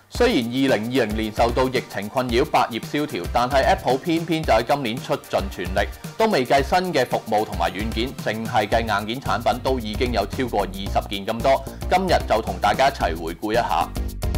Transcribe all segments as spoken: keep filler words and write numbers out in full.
雖然二零二零年受到疫情困擾，百業蕭條，但係 Apple 偏偏就喺今年出盡全力，都未計新嘅服務同埋軟件，淨係計硬件產品都已經有超過二十件咁多。今日就同大家一齊回顧一下。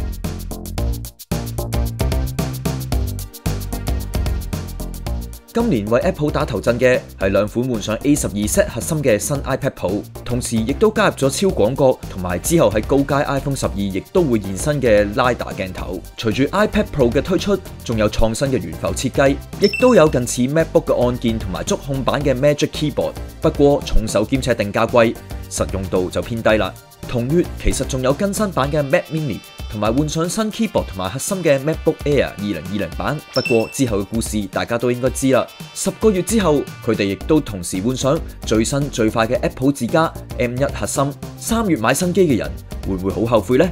今年為 Apple 打頭陣嘅係兩款換上 A 十二 Z 核心嘅新 iPad Pro， 同時亦都加入咗超廣角同埋之後喺高階 iPhone 十二亦都會現身嘅 LiDAR 鏡頭。隨住 iPad Pro 嘅推出，仲有創新嘅懸浮設計，亦都有近似 MacBook 嘅按鍵同埋觸控板嘅 Magic Keyboard。不過重手兼且定價貴，實用度就偏低啦。同月其實仲有更新版嘅 Mac Mini。同埋換上新 keyboard 同埋核心嘅 MacBook Air 二零二零版，不過之後嘅故事大家都應該知啦。十個月之後，佢哋亦都同時換上最新最快嘅 Apple 自家 M 一核心。三月買新機嘅人會唔會好後悔呢？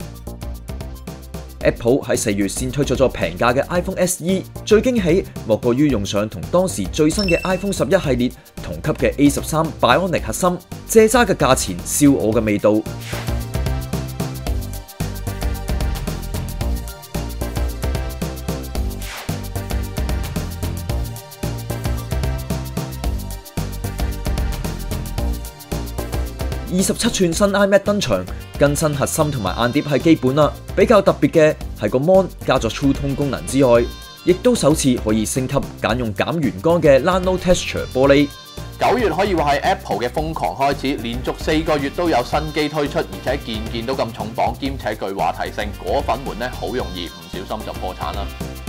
Apple 喺四月先推出咗平價嘅 iPhone S E， 最驚喜莫過於用上同當時最新嘅 iPhone 十一系列同級嘅 A 十三 Bionic 核心，借渣嘅價錢燒我嘅味道。二十七寸新 iMac 登場，更新核心同埋硬碟係基本啦。比較特別嘅係個 Mon 加咗 True Tone 功能之外，亦都首次可以升級揀用減圓光嘅 Nano Texture 玻璃。 九月可以話係 Apple 嘅瘋狂開始，連續四個月都有新機推出，而且件件都咁重磅，兼且具話題性，果粉們咧好容易唔小心就破產啦。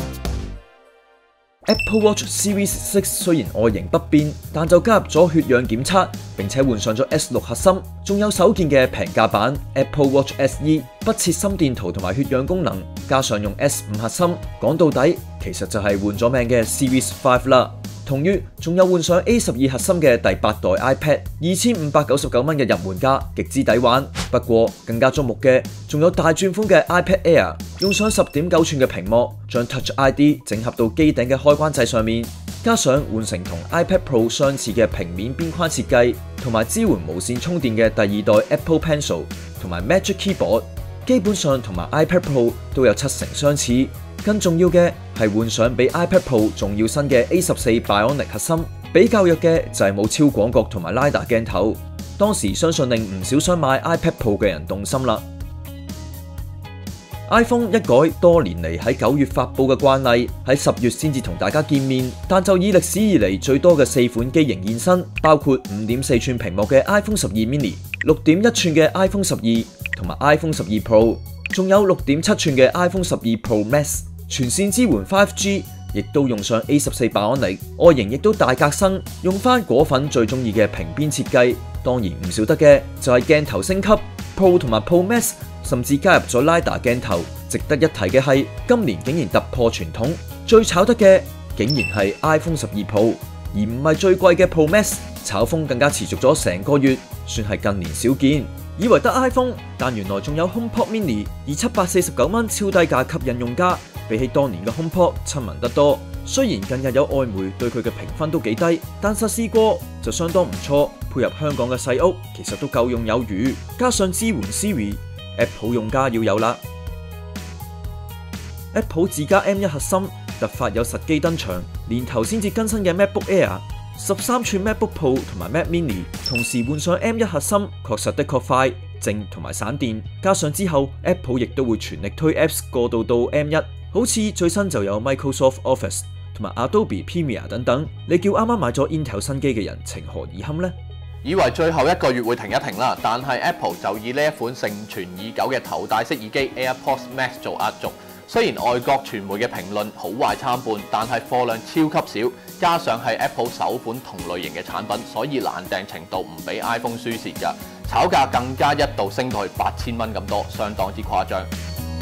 Apple Watch Series 六雖然外形不變，但就加入咗血氧檢測，並且換上咗 S 六核心，仲有首件嘅平價版 Apple Watch S E 不設心電圖同埋血氧功能，加上用 S 五核心，講到底其實就係換咗命嘅 Series 五啦。同月仲有換上 A 十二核心嘅第八代 iPad， 二千五百九十九蚊嘅入門價，極之抵玩。不過更加矚目嘅，仲有大轉款嘅 iPad Air， 用上十點九寸嘅屏幕，將 Touch I D 整合到機頂嘅開關掣上面，加上換成同 iPad Pro 相似嘅平面邊框設計，同埋支援無線充電嘅第二代 Apple Pencil 同埋 Magic Keyboard， 基本上同埋 iPad Pro 都有七成相似。更重要嘅係換上比 iPad Pro 仲要新嘅 A 十四 Bionic 核心，比較弱嘅就係冇超廣角同埋 LiDAR 鏡頭。當時相信令唔少想買 iPad Pro 嘅人動心啦。iPhone 一改多年嚟喺九月發布嘅慣例，喺十月先至同大家見面，但就以歷史以嚟最多嘅四款機型現身，包括五點四寸屏幕嘅 iPhone 十二 Mini、六點一寸嘅 iPhone 十二同埋 iPhone 十二 Pro， 仲有六點七寸嘅 iPhone 十二 Pro Max。全線支援 五 G， 亦都用上 A 十四 Bionic， 外形亦都大革新，用翻果粉最中意嘅平邊設計。當然唔少得嘅就係鏡頭升級 ，Pro 同埋 Pro Max 甚至加入咗 LiDAR 鏡頭。值得一提嘅係，今年竟然突破傳統，最炒得嘅竟然係 iPhone 十二 Pro， 而唔係最貴嘅 Pro Max。炒風更加持續咗成個月，算係近年少見。以為得 iPhone， 但原來仲有 HomePod Mini， 以七百四十九蚊超低價吸引用家。比起當年嘅 HomePod 親民得多，雖然近日有外媒對佢嘅評分都幾低，但實試過就相當唔錯，配合香港嘅細屋，其實都夠用有餘。加上支援 Siri，Apple 用家要有啦。Apple 自家 M 一核心突發有實機登場，年頭先至更新嘅 MacBook Air、十三寸 MacBook Pro 同埋 Mac Mini， 同時換上 M 一核心，確實的確快、靜同埋省電。加上之後 Apple 亦都會全力推 Apps 過渡到 M 一。好似最新就有 Microsoft Office 同埋 Adobe Premiere 等等，你叫啱啱買咗 Intel 新機嘅人情何以堪呢？ 以為最後一個月會停一停啦，但係 Apple 就以呢一款盛傳已久嘅頭戴式耳機 AirPods Max 做壓軸。雖然外國傳媒嘅評論好壞參半，但係貨量超級少，加上係 Apple 首款同類型嘅產品，所以難訂程度唔比 iPhone 輸蝕㗎。炒價更加一度升到去八千蚊咁多，相當之誇張。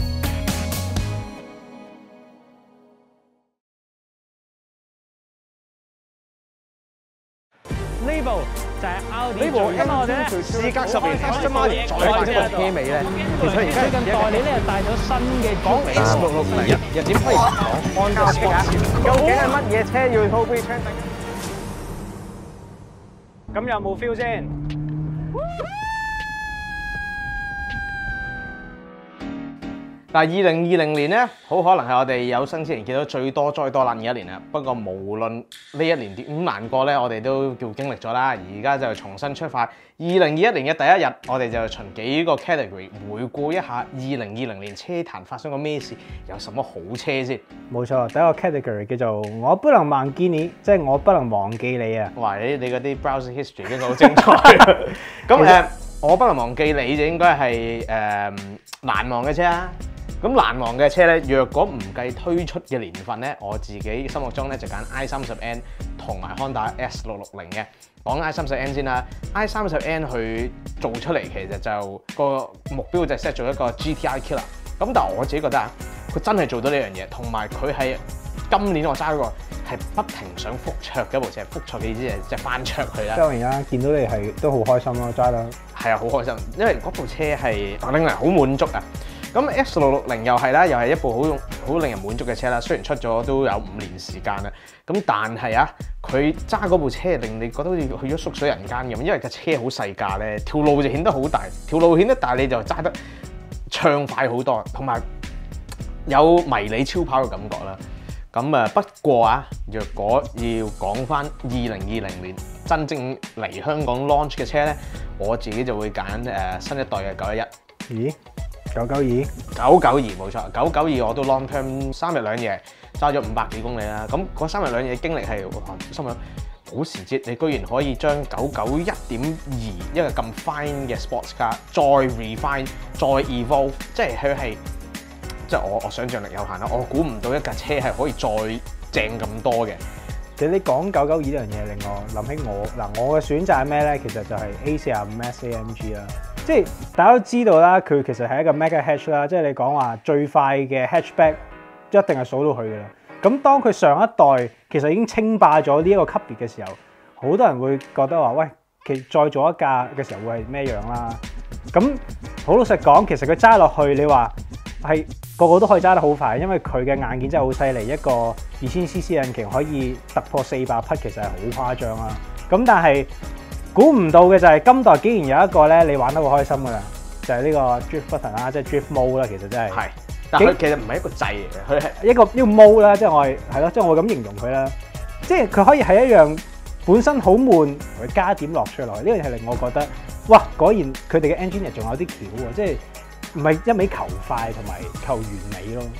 呢部就係 Audi 呢部咁我哋咧， 事隔十年 Aston Martin 再發呢個車尾咧，其實而家最近代理咧又帶咗新嘅講 X 六六零，又點可以講 Honda Sport？究竟係乜嘢車要 Toby Chan？ 咁有冇 feel 先？ 但係二零二零年咧，好可能係我哋有生之年見到最多災多難嘅一年啦。不過無論呢一年點難過咧，我哋都叫經歷咗啦。而家就重新出發。二零二一年嘅第一日，我哋就循幾個 category 回顧一下二零二零年車壇發生過咩事，有什麼好車先。 冇錯，第一個 category 叫做我不能忘記你，即係我不能忘記你啊！ 哇！你你嗰啲 browser history 應該好精彩。咁誒，我不能忘記你就應該係誒、呃、難忘嘅車啦。咁難忘嘅車咧，若果唔計推出嘅年份咧，我自己心目中咧就揀 I 三十 N 同埋 Honda S 六六零嘅。講 I 三十 N 先啦 ，I 三十 N 去做出嚟其實就個目標就 set 做一個 G T I killer。咁但係我自己覺得啊，佢真係做到呢樣嘢，同埋佢係今年我揸嗰個係不停想復卓嘅一部車，復卓嘅意思係即係翻卓佢啦。 當然啦，見到你係都好開心咯，揸得係啊，好開心，因為嗰部車係令人好滿足啊。咁 S 六六零又係啦，又係一部好好令人滿足嘅車啦。雖然出咗都有五年時間啦，咁但係啊，佢揸嗰部車令你覺得好似去咗縮水人間咁，因為架車好細架咧，條路就顯得好大，條路顯得大你就揸得暢快好多，同埋有迷你超跑嘅感覺啦。咁啊，不過啊，若果要講翻二零二零年真正嚟香港 launch 嘅車咧，我自己就會揀誒、呃、新一代嘅九一一。 咦？九九二， 九九二冇錯，九九二我都 long term 三日兩夜揸咗五百幾公里啦。咁嗰三日兩夜經歷係心諗保時捷，你居然可以將九九一點二一個咁 fine 嘅 sports car 再 refine 再 evolve， 即係佢係即係我我想像力有限啦，我估唔到一架車係可以再正咁多嘅。 其實你講九九二呢樣嘢令我諗起我嗱，我嘅選擇係咩咧？其實就係 A 四十五 S A M G 啦。即係大家都知道啦，佢其實係一個 mega hatch 啦，即係你講話最快嘅 hatchback 一定係數到佢嘅啦。咁當佢上一代其實已經稱霸咗呢一個級別嘅時候，好多人會覺得話：喂，其實再做一架嘅時候會係咩樣啦？咁好老實講，其實佢揸落去，你話係個個都可以揸得好快，因為佢嘅硬件真係好犀利，一個二千 C C 引擎可以突破四百匹，其實係好誇張啦。咁但係估唔到嘅就係今代竟然有一個咧，你玩得好開心噶啦，就係呢個 drift button 啦，即係 drift mode 啦，其實真係。係，但佢其實唔係一個掣嚟嘅，佢係一個一個 mode 啦，即係我係係咯，即係我會咁形容佢啦。即係佢可以係一樣本身好悶，佢加點樂趣落去，呢樣係令我覺得，哇！果然佢哋嘅 engineer 仲有啲橋喎，即係唔係一味求快同埋求完美咯。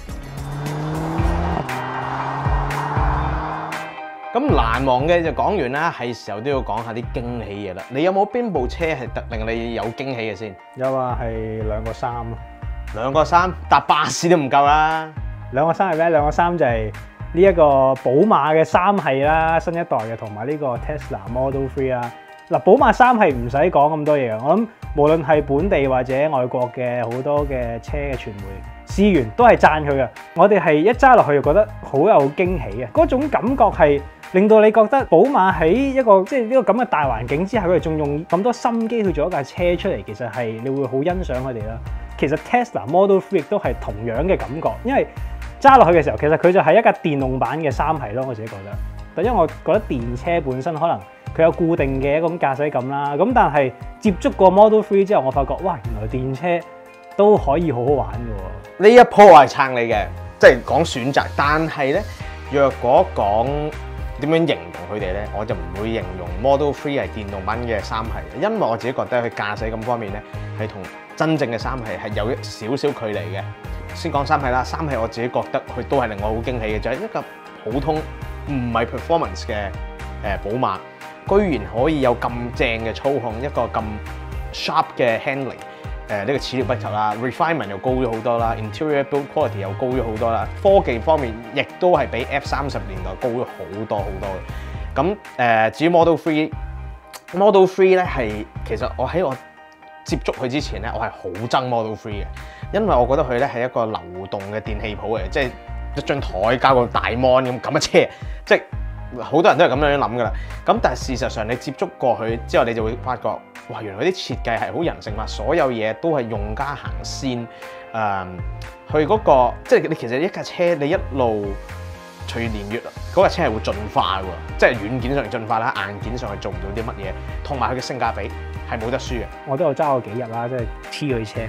咁難忘嘅就講完啦，係時候都要講下啲驚喜嘢啦。你有冇邊部車係特令你有驚喜嘅先？有啊，係兩個三咯。兩個三搭巴士都唔夠啦。兩個三係咩？兩個三就係呢一個寶馬嘅三系啦，新一代嘅，同埋呢個 Tesla Model Three 啦。嗱，寶馬三系唔使講咁多嘢，我諗無論係本地或者外國嘅好多嘅車嘅傳媒試完都係讚佢嘅。我哋係一揸落去就覺得好有驚喜嘅，嗰種感覺係令到你覺得寶馬喺一個即係呢個咁嘅大環境之下，佢哋仲用咁多心機去做一架車出嚟，其實係你會好欣賞佢哋啦。其實 Tesla Model Three 亦都係同樣嘅感覺，因為揸落去嘅時候，其實佢就係一架電動版嘅三系咯，我自己覺得。但因為我覺得電車本身可能佢有固定嘅一種駕駛感啦，咁但係接觸過 Model Three 之後，我發覺哇，原來電車都可以好好玩嘅喎。呢一鋪我係撐你嘅，即係講選擇。但係咧，若果講點樣形容佢哋咧，我就唔會形容 Model Three 係電動版嘅三系，因為我自己覺得佢駕駛咁方面咧係同真正嘅三系係有少少距離嘅。先講三系啦，三系我自己覺得佢都係令我好驚喜嘅，就係一個普通唔係 performance 嘅誒寶馬，居然可以有咁正嘅操控，一個咁 sharp 嘅 handling， 誒呢個始料不及啦 ，refinement 又高咗好多啦 ，interior build quality 又高咗好多啦，科技方面亦都係比 F 三十年代高咗好多好多嘅。咁誒至於 Model Three，Model Three 咧係其實我喺我接觸佢之前咧，我係好憎 Model Three 嘅，因為我覺得佢咧係一個流動嘅電氣鋪嚟，即係一張台加個大 mon 咁咁嘅車，即係好多人都係咁樣諗噶啦。咁但係事實上你接觸過佢之後，你就會發覺，哇！原來啲設計係好人性化，所有嘢都係用家行先。誒、嗯，佢嗰、那個即係你其實一架車你一路隨年月嗰架、那個、車係會進化嘅，即係軟件上進化啦，硬件上係做唔到啲乜嘢，同埋佢嘅性價比係冇得輸嘅。我都有揸過幾日啦，即係黐佢車。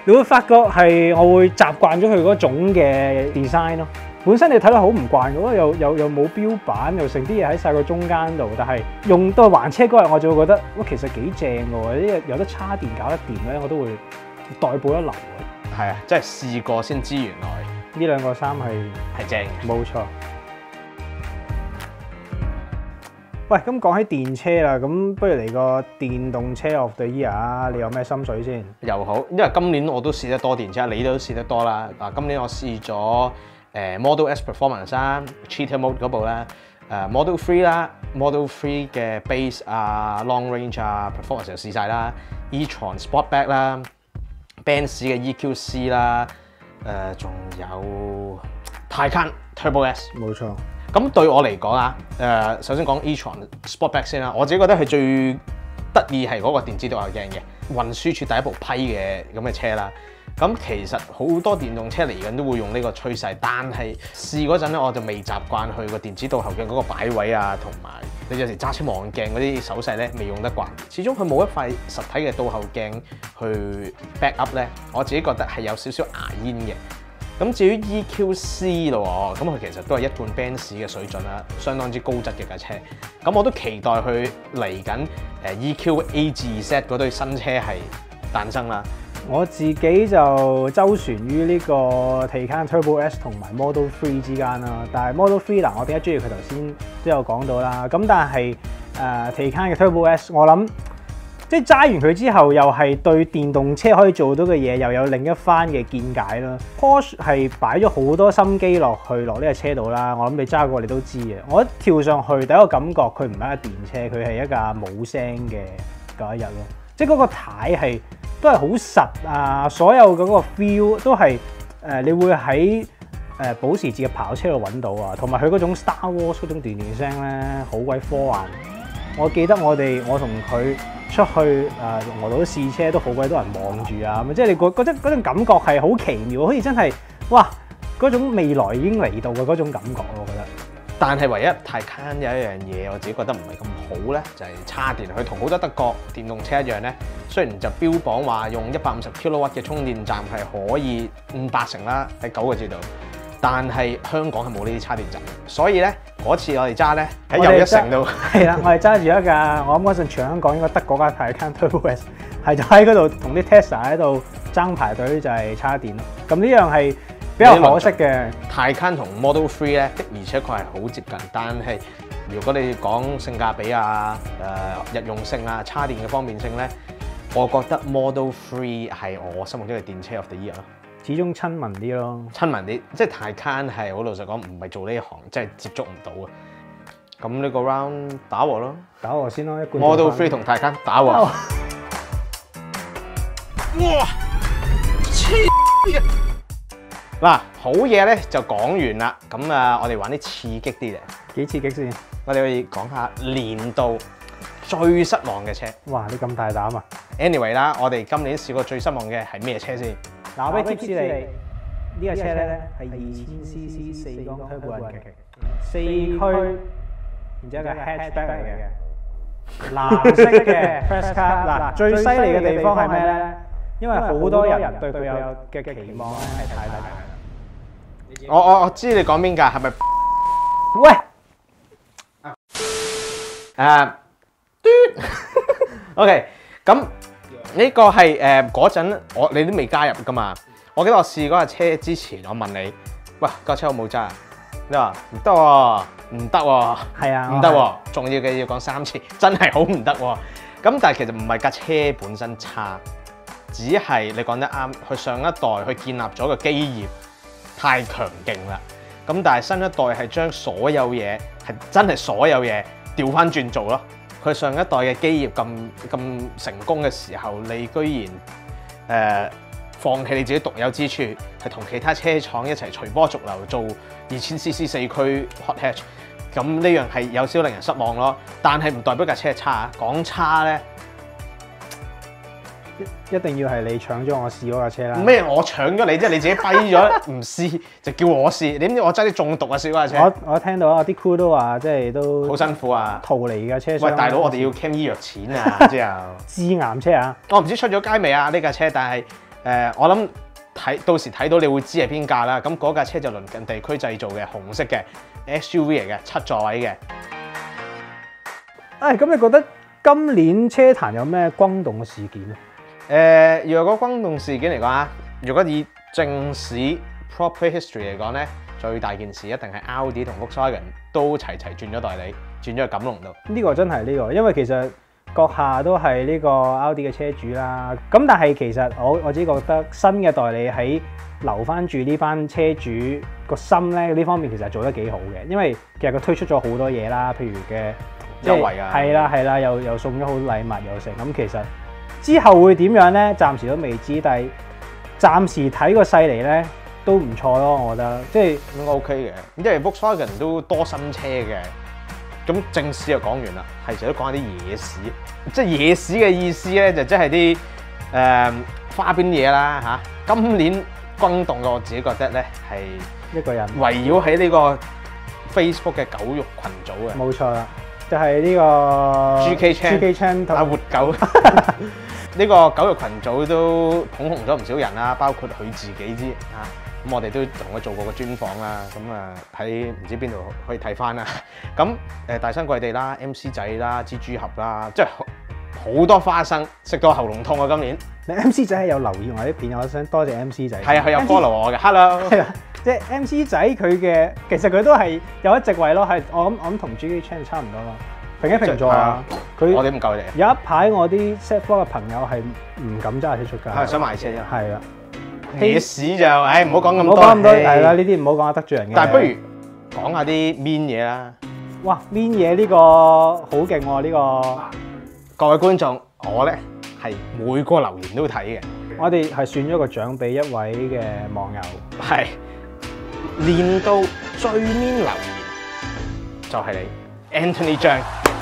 你會發覺係我會習慣咗佢嗰種嘅 design 咯。本身你睇到好唔慣嘅，又又又冇標板，又成啲嘢喺晒個中間度，但係用到還車嗰日，我就會覺得哇，其實幾正嘅喎！啲有得叉電搞得掂咧，我都會代步一流嘅。 係啊，即係試過先知原來呢兩個衫係係正嘅。 冇錯。喂，咁講起電車啦，咁不如嚟個電動車 of the year 啊！你有咩心水先？ 又好，因為今年我都試得多電車，你都試得多啦。嗱，今年我試咗誒 Model S Performance 啦 ，Cheetah Mode 嗰部啦，誒 Model Three 啦 ，Model Three 嘅 Base 啊、Long Range 啊、Performance 就試晒啦 ，e-tron Sportback 啦 ，Benz 嘅 E Q C 啦，誒仲有 Taycan Turbo S。 冇錯。 咁對我嚟講啊，誒首先講 e-tron Sportback 先啦，我自己覺得係最得意係嗰個電子倒後鏡嘅，運輸署第一部批嘅咁嘅車啦。咁其實好多電動車嚟緊都會用呢個趨勢，但係試嗰陣咧我就未習慣佢個電子倒後鏡嗰個擺位啊，同埋你有時揸車望鏡嗰啲手勢咧未用得慣，始終佢冇一塊實體嘅倒後鏡去 back up 咧，我自己覺得係有少少牙煙嘅。咁至於 E Q C 咯，咁佢其實都係一貫 Benz 嘅水準啦，相當之高質嘅架車。咁我都期待佢嚟緊誒 E Q A 至 Z 嗰堆新車係誕生啦。 我自己就周旋於呢個 Taycan Turbo S 同埋 Model Three 之間啦。但係 Model Three 嗱，我點解中意佢頭先都有講到啦。咁但係誒 Taycan 嘅 Turbo S， 我諗即係揸完佢之後，又係對電動車可以做到嘅嘢，又有另一番嘅見解啦。Porsche 係擺咗好多心機落去落呢個車度啦。我諗你揸過你都知嘅。我一跳上去，第一個感覺佢唔係一架電車，佢係一架冇聲嘅嗰一日咯。即係嗰個軚係都係好實啊，所有嗰個 feel 都係誒、呃，你會喺誒保時捷嘅跑車度揾到啊。同埋佢嗰種 Star Wars 嗰種電電聲咧，好鬼科幻。我記得我哋我同佢出去誒俄羅斯試車都好鬼多人望住啊！咁即係你覺覺得嗰種感覺係好奇妙，好似真係哇嗰種未來已經嚟到嘅嗰種感覺咯，我覺得。但係唯一Taycan有一樣嘢我自己覺得唔係咁好咧，就係叉電。佢同好多德國電動車一樣咧，雖然就標榜話用一百五十 kilowatt 嘅充電站係可以五百成啦，喺九個字度。但係香港係冇呢啲叉電站，所以咧嗰次我哋揸咧喺又一城度， 係啦，我哋揸住一架，我諗嗰陣全香港應該得嗰架Taycan Turbo S， 係就喺嗰度同啲 Tesla 喺度爭排隊，就係叉電咯。咁呢樣係比較可惜嘅。 Taycan 同 Model Three 咧的而且確係好接近，但係如果你講性價比啊、誒、呃、日用性啊、叉電嘅方便性咧，我覺得 Model Three 係我心目中嘅電車 of the year 咯。 始終親民啲咯， 親民啲，即係Taycan係好老實講，唔係做呢一行，即係接觸唔到嘅。咁呢個 round 打和咯， 打和先咯，一罐。 Model Three 同Taycan打和。哇！黐嘅嗱，好嘢咧就講完啦。咁啊，我哋玩啲刺激啲嘅。 幾刺激先？ 我哋可以講下年度最失望嘅車。 哇！你咁大膽啊 ！Anyway 啦，我哋今年試過最失望嘅係咩車先？ 嗱，我俾 tips 你，呢架車咧係二千 C C 四缸 turbo 引擎，四驅，然之後個 hatchback 嚟嘅，藍色嘅 press car。嗱，最犀利嘅地方係咩咧？因為好多人對佢有嘅期望咧係太大啦。 我我我知你講邊架，係咪？ 喂， 誒，嘟 ，OK，咁。呢個係誒嗰陣，我你都未加入噶嘛？我記得我試嗰架車之前，我問你，喂，架車好冇揸啊？你話唔得喎，唔得喎， 係啊， 唔得喎，仲要嘅要講三次，真係好唔得喎。咁但係其實唔係架車本身差，只係你講得啱，佢上一代佢建立咗個基業太強勁啦。咁但係新一代係將所有嘢係真係所有嘢調翻轉做咯。佢上一代嘅基業咁咁成功嘅時候，你居然誒、呃、放棄你自己獨有之處，係同其他車廠一齊隨波逐流做二千 C C 四驅 hot hatch， 咁呢樣係有少少令人失望咯。但係唔代表架車係差，講差咧， 一定要係你搶咗我試嗰架車啦。 咩？我搶咗你即係你自己跛咗唔試，就叫我試。你知唔知我真係中毒啊？試嗰架車。 我我聽到啊，啲 crew 都話即係都好辛苦啊， 逃離嘅車廂。 喂，大佬，我哋要 claim 醫藥錢啊之後。 致癌車啊！ 我唔知出咗街未啊呢架車，但係誒，我諗睇到時睇到你會知係邊架啦。咁嗰架車就鄰近地區製造嘅紅色嘅 S U V 嚟嘅，七座位嘅。 誒，咁你覺得今年車壇有咩轟動嘅事件咧？ 誒、呃，若果轟動事件嚟講啊，如果以正史 proper history 嚟講咧，最大件事一定係 Audi 同 Volkswagen 都齊齊轉咗代理，轉咗去錦龍度。 呢個真係呢個，因為其實閣下都係呢個 Audi 嘅車主啦。咁但係其實我我自己覺得新嘅代理喺留翻住呢班車主個心咧，呢方面其實做得幾好嘅，因為其實佢推出咗好多嘢啦，譬如嘅優惠啊， 係啦係啦，又又送咗好禮物又成。咁其實之後會點樣咧？暫時都未知，但係暫時睇個勢嚟咧都唔錯咯，我覺得即係應該 OK 嘅，因為 Volkswagen 都多新車嘅。咁正史就講完啦，係成日都講下啲野史，即係野史嘅意思咧，就即係啲誒花邊嘢啦嚇。今年轟動嘅我自己覺得咧係一個人圍繞喺呢個 Facebook 嘅狗肉群組嘅， 冇錯啦，就係呢個 G K Chan G K Chan 啊活狗呢個狗肉群組都捧紅咗唔少人啦，包括佢自己之嚇。咁我哋都同佢做過個專訪啦，咁啊喺唔知邊度可以睇翻啦。咁誒大山貴地啦、M C 仔啦、蜘蛛俠啦，即係好多花生，食到喉嚨痛啊！今年你 M C 仔係有留意我啲片，我想多謝 M C 仔。 係啊，佢有 follow 我嘅 ，hello。 係啊，即係 M C 仔佢嘅，其實佢都係有一席位咯，係我諗我諗同 G K Chan 差唔多咯，平一平座啊。佢我哋唔夠你。 有一排我啲 set floor 嘅朋友係唔敢揸車出街， 係想買車啫。 係啊。 野史就，唉，唔好講咁多。 唔好講咁多，係啦，呢啲唔好講得罪人嘅。 但係不如講下啲 mean 嘢啦。 哇，mean 嘢呢個好勁喎，呢個各位觀眾，我咧係每個留言都睇嘅。 我哋係選咗個獎俾一位嘅網友， 係練到最 mean 留言就係你 Anthony 張。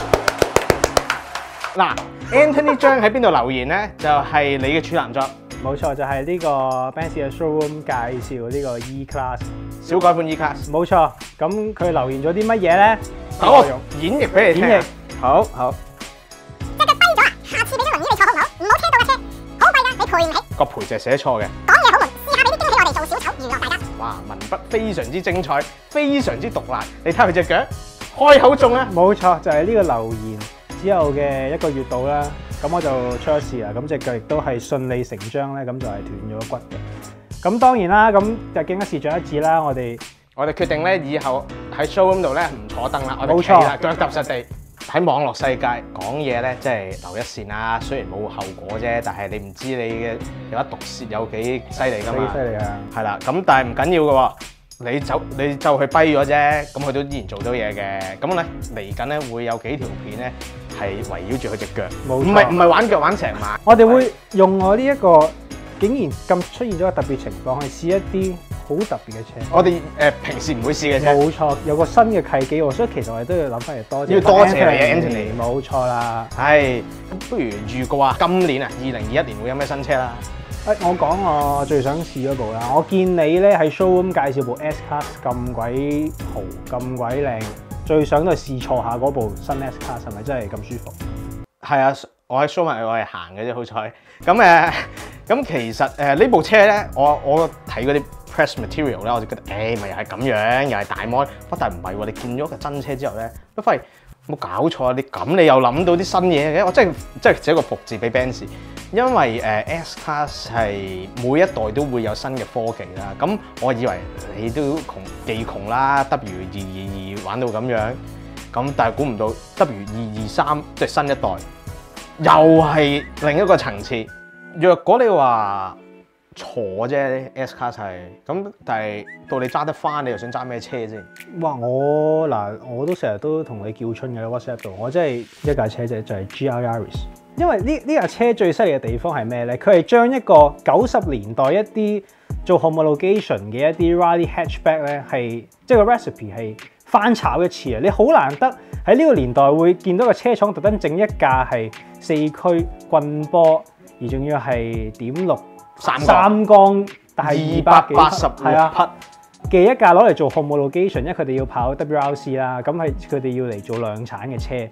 嗱 ，Anthony 張喺邊度留言咧？就係你嘅處男作。 冇錯，就係呢個 Benz 嘅 showroom 介紹呢個 E-Class 小改款 E-Class。 冇錯，咁佢留言咗啲乜嘢咧？ 等我演繹俾你聽。 演繹，好好。 隻腳跛咗啊！下次俾啲輪椅你坐好唔好？唔好車到架車，好貴㗎，你賠唔起。 個賠就係寫錯嘅。 講嘢好悶，試下俾啲驚喜我哋做小丑娛樂大家。 哇，文筆非常之精彩，非常之毒辣。你睇下佢隻腳，開口中啊！ 冇錯，就係呢個留言之後嘅一個月度啦。咁我就出咗事啦，咁隻腳亦都係順理成章咧，咁就係斷咗骨嘅。咁當然啦，咁就經一事長一智啦，我哋我哋決定咧，以後喺 showroom 度咧唔坐凳啦，我哋企啦，腳踏實地。喺網絡世界講嘢咧，即係留一線啦。雖然冇後果啫，但係你唔知你嘅有一毒舌有幾犀利㗎嘛。 幾犀利啊！ 係啦，咁但係唔緊要嘅喎。你就你就去跛咗啫，咁佢都依然做到嘢嘅。咁咧嚟緊咧會有幾條片咧係圍繞住佢隻腳，唔係唔係玩腳玩成晚。 我哋會用我呢一個竟然咁出現咗個特別情況，去試一啲好特別嘅車。 我哋誒、呃、平時唔會試嘅車。 冇錯，有個新嘅契機喎，所以其實我哋都要諗翻嚟多謝。 要多謝你 Anthony。 冇錯啦。 係，不如預告啊，今年啊，二零二一年會有咩新車啦？ 誒，我講我最想試嗰部啦。我見你咧喺 showroom 介紹部 S-Class 咁鬼豪、咁鬼靚，最想都係試坐下嗰部新 S-Class 係咪真係咁舒服？ 係啊，我喺 showroom 我係行嘅啫，好彩。咁誒，咁其實誒呢、呃、部車咧，我我睇嗰啲 press material 咧，我就覺得誒咪又係咁樣，又係大摩。不但係唔係喎，你見咗個真車之後咧，都發現冇搞錯啊！你咁你又諗到啲新嘢嘅，我真係真係寫個服字俾 Benz。因為誒 S-Class 係每一代都會有新嘅科技啦，咁我以為你都窮技窮啦 ，W 二二二玩到咁樣，咁但係估唔到 W 二二三即係新一代，又係另一個層次。若果你話坐啫 S-Class 係，咁但係到你揸得翻，你又想揸咩車先？ 哇！我嗱我都成日都同你叫春嘅 WhatsApp 度，我真係一架車啫，就係 G R Yaris。因為呢呢架車最犀利嘅地方係咩咧？佢係將一個九十年代一啲做 homologation 嘅一啲 rally hatchback 咧，係即係個 recipe 係翻炒一次啊！你好難得喺呢個年代會見到個車廠特登整一架係四驅棍波，而仲要係點六三三缸，但係二百八十係啊嘅一架攞嚟做 homologation，因為佢哋要跑 W R C 啦，咁係佢哋要嚟做量產嘅車。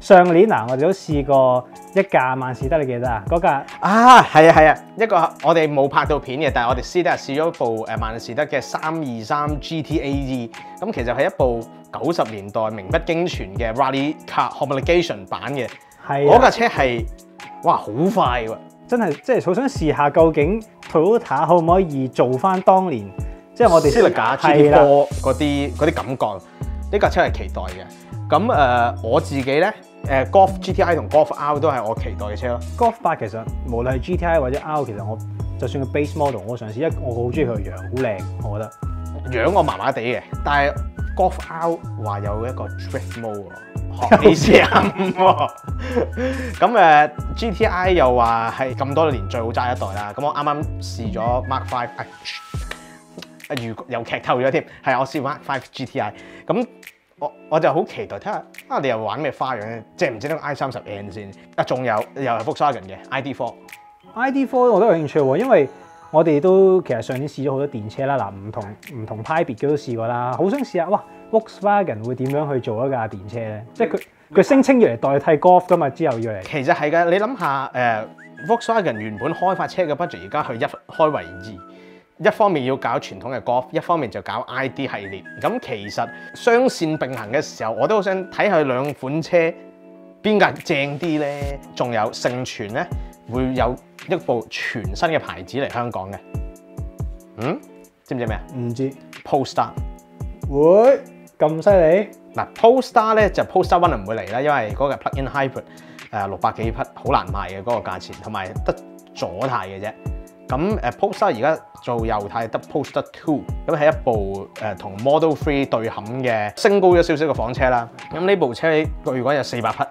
上年嗱，我哋都試過一架萬事得，你記得啊？嗰架啊，係啊係啊，一個我哋冇拍到片嘅，但係我哋私底下試咗部誒萬事得嘅三二三 G T A E， 咁其實係一部九十年代名不經傳嘅 Rally Car Homologation 版嘅，嗰架車係哇好快喎！ 真係即係好想試下究竟 Toyota 可唔可以做翻當年即係我哋斯力架 G T 四嗰啲嗰啲感覺，呢架車係期待嘅。咁誒、呃、我自己咧誒 Golf G T I 同 Golf R 都係我期待嘅車咯。 Golf 八其實無論係 G T I 或者 R， 其實我就算個 base model 我嘗試，因為我好中意佢個樣，好靚，我覺得。 樣我麻麻地嘅，但係 Golf R 話有一個 drift mode 喎，學你試下喎。咁誒 G T I 又話係咁多年最好揸一代啦。咁我啱啱試咗 Mark Five， 啊如又劇透咗添，係我試 Mark Five G T I， 咁我我就好期待睇下啊你又玩咩花樣咧？即係唔知呢個 I 三十 N 先啊，仲有又係 Volkswagen 嘅 I D Four。 I D Four 我都有興趣喎，因為我哋都其實上年試咗好多電車啦，嗱唔同唔同派別嘅都試過啦，好想試下哇 Volkswagen 會點樣去做一架電車咧？即係佢佢聲稱要嚟代替 Golf 噶嘛，之後要嚟。 其實係㗎，你諗下誒、呃、Volkswagen 原本開發車嘅 budget 而家佢一開為二，一方面要搞傳統嘅 Golf， 一方面就搞 I D 系列。咁其實雙線並行嘅時候，我都好想睇下兩款車邊架正啲咧。仲有盛傳咧會有一部全新嘅牌子嚟香港嘅，嗯，知唔知咩啊？ 唔知 Polestar 會咁犀利？ 嗱 Polestar 咧就 Polestar One 唔會嚟啦，因為嗰個 plug-in hybrid 誒六百幾匹好難賣嘅嗰個價錢，同埋得左軚嘅啫。咁誒 Polestar 而家做右軚得 Polestar Two， 咁係一部誒同 Model Three 對冚嘅升高咗少少嘅房車啦。咁呢部車據講有四百匹。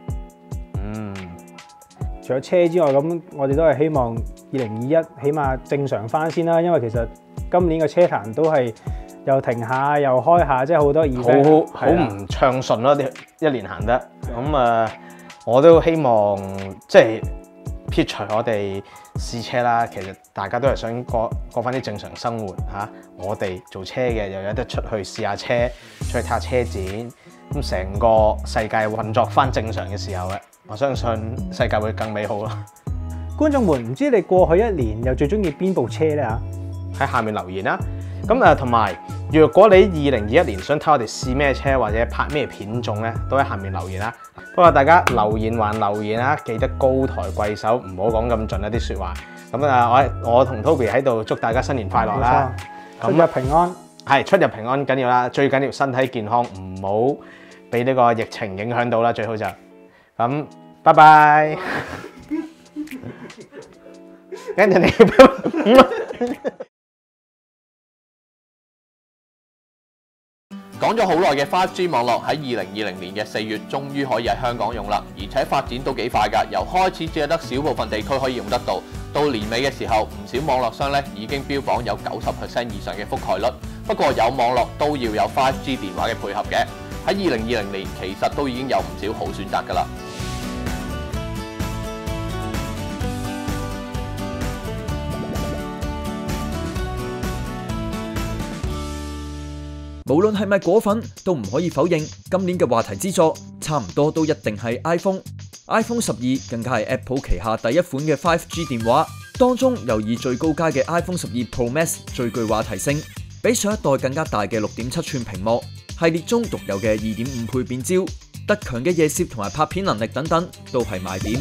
除咗車之外，咁我哋都係希望二零二一起碼正常翻先啦，因為其實今年嘅車壇都係又停下又開下，即係好多 event， 好好唔暢順咯，一年行得。咁誒、呃，我都希望即係撇除我哋試車啦，其實大家都係想過過翻啲正常生活嚇、啊。我哋做車嘅又有得出去試下車，出去睇下車展，咁成個世界運作翻正常嘅時候咧。我相信世界會更美好咯！ 觀眾們，唔知你過去一年又最中意邊部車咧嚇？ 喺下面留言啦！咁誒同埋，若果你二零二一年想睇我哋試咩車或者拍咩片種咧，都喺下面留言啦。不過大家留言還留言啦，記得高抬貴手，唔好講咁盡一啲説話。咁啊，我我同 Toby 喺度祝大家新年快樂啦！ 出入平安， 係出入平安緊要啦，最緊要身體健康，唔好俾呢個疫情影響到啦，最好就。咁，拜拜。跟住你講咗好耐嘅 五 G 網絡喺二零二零年嘅四月終於可以喺香港用啦，而且發展都幾快㗎。由開始只係得少部分地區可以用得到，到年尾嘅時候，唔少網絡商咧已經標榜有九十 percent 以上嘅覆蓋率。不過有網絡都要有五 G 電話嘅配合嘅。喺二零二零年其實都已經有唔少好選擇㗎啦。 無論係咪果粉，都唔可以否認今年嘅話題之作，差唔多都一定係 iPhone。iPhone 十二更加係 Apple 旗下第一款嘅五 G 電話，當中又以最高階嘅 iPhone 十二 Pro Max 最具話題性，比上一代更加大嘅六點七寸屏幕，系列中獨有嘅二點五倍變焦，特強嘅夜攝同埋拍片能力等等，都係賣點。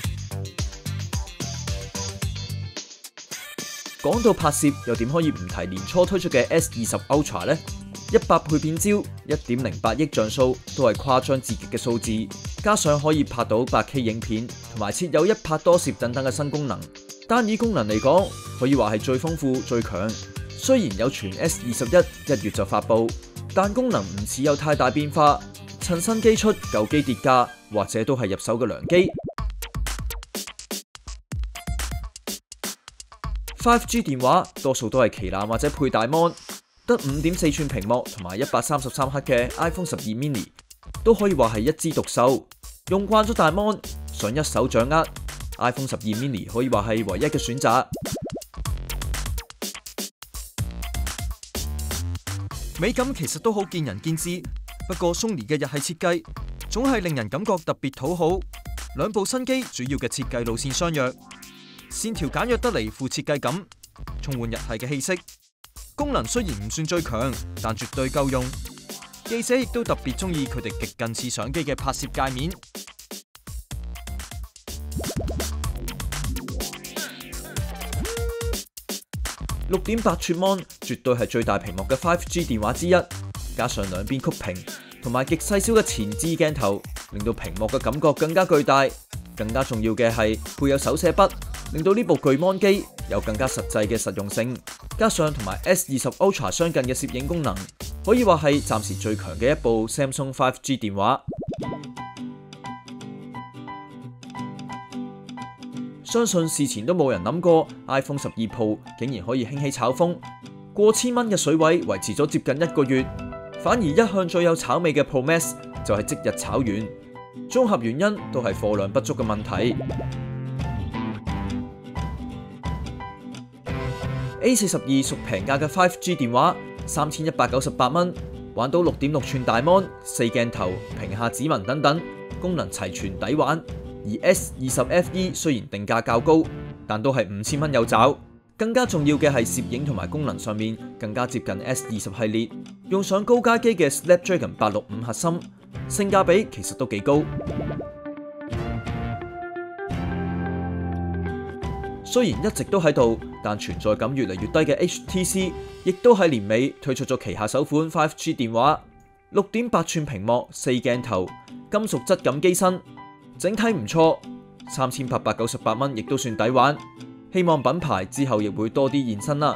講到拍攝，又點可以唔提年初推出嘅 S 二十 Ultra 呢？一百倍變焦、一點零八億像素都係誇張至極嘅數字，加上可以拍到八 K 影片，同埋設有一拍多攝等等嘅新功能。單以功能嚟講，可以話係最豐富、最強。雖然有傳 S 二十一一月就發布，但功能唔似有太大變化。趁新機出，舊機跌價，或者都係入手嘅良機。五 G 電話多數都係旗艦或者配大 mon。得五點四寸屏幕同埋一百三十三克嘅 iPhone 十二 mini 都可以話係一枝獨秀。用慣咗大 mon，想一手掌握 iPhone 十二 mini 可以話係唯一嘅選擇。美感其實都好見仁見智，不過 Sony 嘅日系設計總係令人感覺特別討好。兩部新機主要嘅設計路線相若，線條簡約得嚟富設計感，重煥日系嘅氣息。功能雖然唔算最強，但絕對夠用。記者亦都特別中意佢哋極近似相機嘅拍攝界面。六點八寸 mon 絕對係最大屏幕嘅 五 G 電話之一，加上兩邊曲屏同埋極細小嘅前置鏡頭，令到屏幕嘅感覺更加巨大。更加重要嘅係配有手寫筆，令到呢部巨 mon 機有更加實際嘅實用性。加上同埋 S 二十 Ultra 相近嘅攝影功能，可以話係暫時最強嘅一部 Samsung 五 G 電話。相信事前都冇人諗過 iPhone 十二 Pro 竟然可以興起炒風，過千蚊嘅水位維持咗接近一個月，反而一向最有炒味嘅 Pro Max 就係即日炒完。綜合原因都係貨量不足嘅問題。A 四十二屬平價嘅 五 G 電話，三千一百九十八蚊，玩到六點六寸大 mon、四鏡頭、屏下指紋等等，功能齊全抵玩。而 S 二十 F E 雖然定價較高，但都係五千蚊有找。更加重要嘅係攝影同埋功能上面更加接近 S 二十系列，用上高階機嘅 Snapdragon 八六五核心，性價比其實都幾高。雖然一直都喺度，但存在感越嚟越低嘅 H T C 亦都喺年尾推出咗旗下首款 五 G 電話，六點八寸屏幕、四鏡頭、金屬質感機身。整體唔錯，三千八百九十八蚊亦都算抵玩。希望品牌之後亦會多啲現身啦。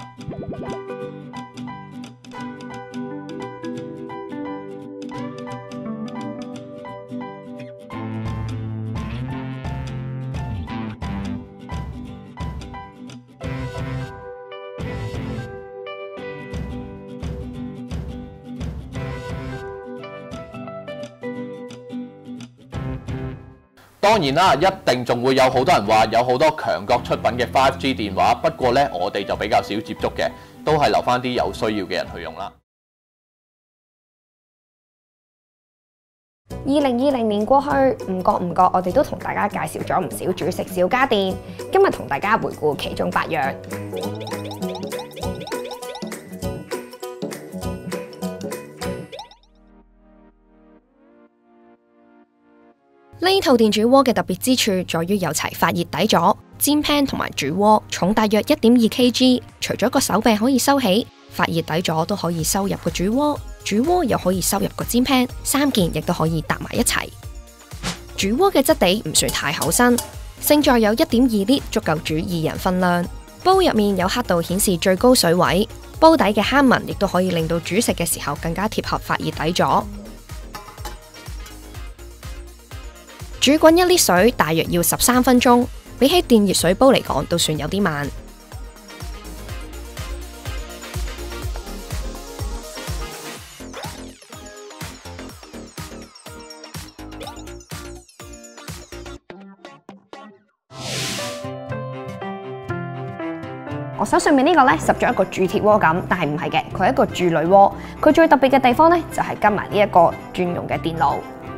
當然啦，一定仲會有好多人話有好多強國出品嘅 五 G 電話，不過呢，我哋就比較少接觸嘅，都係留翻啲有需要嘅人去用啦。 二零二零年過去，唔覺唔覺，我哋都同大家介紹咗唔少煮食小家電。今日同大家回顧其中八樣。呢套電煮鍋嘅特別之處在於有齊發熱底座、煎 pan 同埋煮鍋，重大約 一點二 kg。除咗個手柄可以收起，發熱底座都可以收入個煮鍋，煮鍋又可以收入個煎 pan，三件亦都可以搭埋一齊。煮鍋嘅質地唔算太厚身，勝在有 一點二 litre，足夠煮二人份量。煲入面有刻度顯示最高水位，煲底嘅坑紋亦都可以令到煮食嘅時候更加貼合發熱底座。煮滾一litre水大約要十三分鐘，比起電熱水煲嚟講都算有啲慢。我手上面呢個呢，實咗一個鑄鐵鍋咁，但係唔係嘅，佢係一個鑄鋁鍋。佢最特別嘅地方呢，就係跟埋呢一個專用嘅電爐。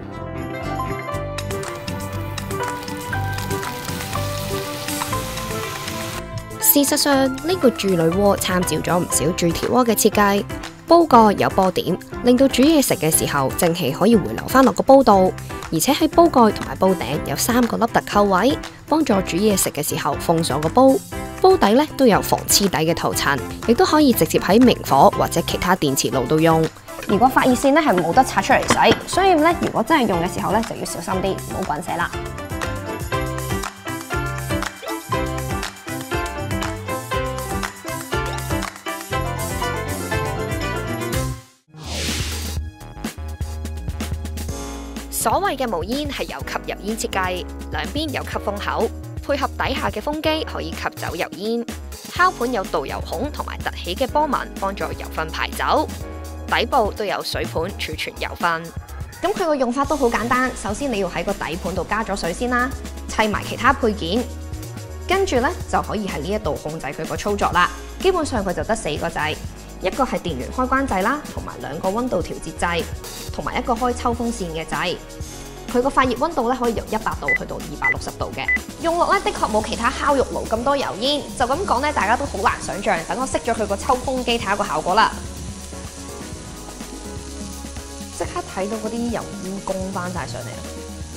事實上，呢個鑄鋁鍋參照咗唔少鑄鐵鍋嘅設計，煲蓋有波點，令到煮嘢食嘅時候蒸氣可以回流翻落個煲度，而且喺煲蓋同埋煲頂有三個凹凸扣位，幫助煮嘢食嘅時候封鎖個煲。煲底咧都有防黐底嘅塗層，亦都可以直接喺明火或者其他電磁爐度用。如果發熱線咧係冇得拆出嚟洗，所以咧如果真係用嘅時候咧就要小心啲，唔好滾瀉啦。所謂嘅無煙係由吸入煙設計，兩邊有吸風口，配合底下嘅風機可以吸走油煙。烤盤有導油孔同埋凸起嘅波紋，幫助油分排走。底部都有水盤儲存油分。咁佢個用法都好簡單，首先你要喺個底盤度加咗水先啦，砌埋其他配件，跟住呢就可以喺呢一度控制佢個操作啦。基本上佢就得四個掣。一個係電源開關掣啦，同埋兩個溫度調節掣，同埋一個開抽風扇嘅掣。 佢個發熱溫度咧可以由一百度去到二百六十度嘅。用落咧的確冇其他烤肉爐咁多油煙，就咁講咧，大家都好難想像。等我熄咗佢個抽風機睇下個效果啦。即刻睇到嗰啲油煙攻翻晒上嚟啊！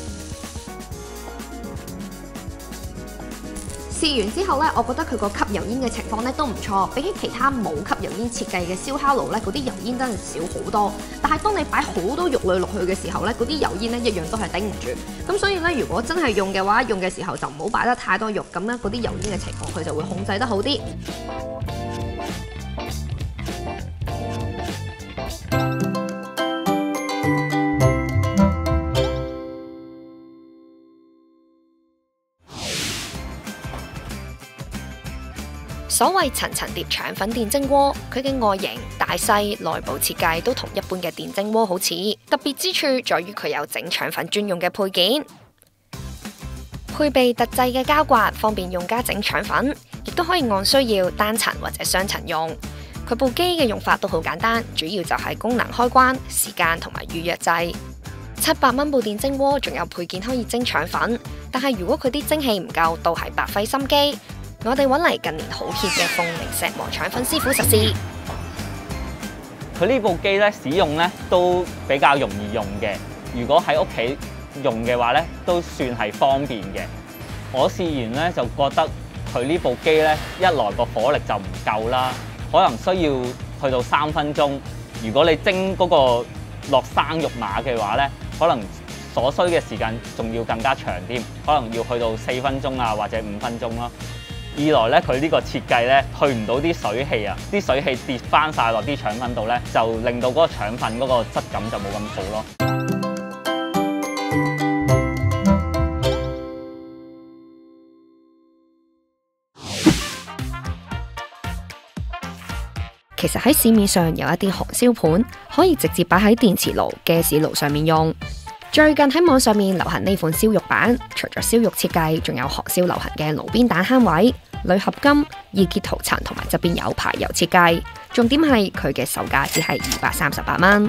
試完之後咧，我覺得佢個吸油煙嘅情況咧都唔錯，比起其他冇吸油煙設計嘅燒烤爐咧，嗰啲油煙真係少好多。但係當你擺好多肉類落去嘅時候咧，嗰啲油煙咧一樣都係頂唔住。咁所以咧，如果真係用嘅話，用嘅時候就唔好擺得太多肉，咁咧嗰啲油煙嘅情況佢就會控制得好啲。所謂層層疊腸粉電蒸鍋，佢嘅外形、大細、內部設計都同一般嘅電蒸鍋好似，特別之處在於佢有整腸粉專用嘅配件，配備特製嘅膠刮，方便用家整腸粉，亦都可以按需要單層或者雙層用。佢部機嘅用法都好簡單，主要就係功能開關、時間同埋預約制。七百蚊部電蒸鍋，仲有配件可以蒸腸粉，但係如果佢啲蒸汽唔夠，都係白費心機。我哋揾嚟近年好 hit 嘅鳳鳴石磨腸粉師傅實試。 佢呢部機咧使用咧都比較容易用嘅，如果喺屋企用嘅話咧都算係方便嘅。我試完咧就覺得佢呢部機咧一來個火力就唔夠啦，可能需要去到三分鐘。如果你蒸嗰個落生肉碼嘅話咧，可能所需嘅時間仲要更加長添，可能要去到四分鐘啊或者五分鐘咯。二來咧，佢呢個設計咧，去唔到啲水氣啊，啲水氣跌翻晒落啲腸粉度咧，就令到嗰個腸粉嗰個質感就冇咁好咯。 其實喺市面上有一啲韓燒盤，可以直接擺喺電磁爐、嘅士爐上面用。最近喺網上面流行呢款燒肉板，除咗燒肉設計，仲有韓燒流行嘅爐邊蛋坑位、鋁合金、易潔塗層同埋側邊有排油設計。重點係佢嘅售價只係二百三十八蚊。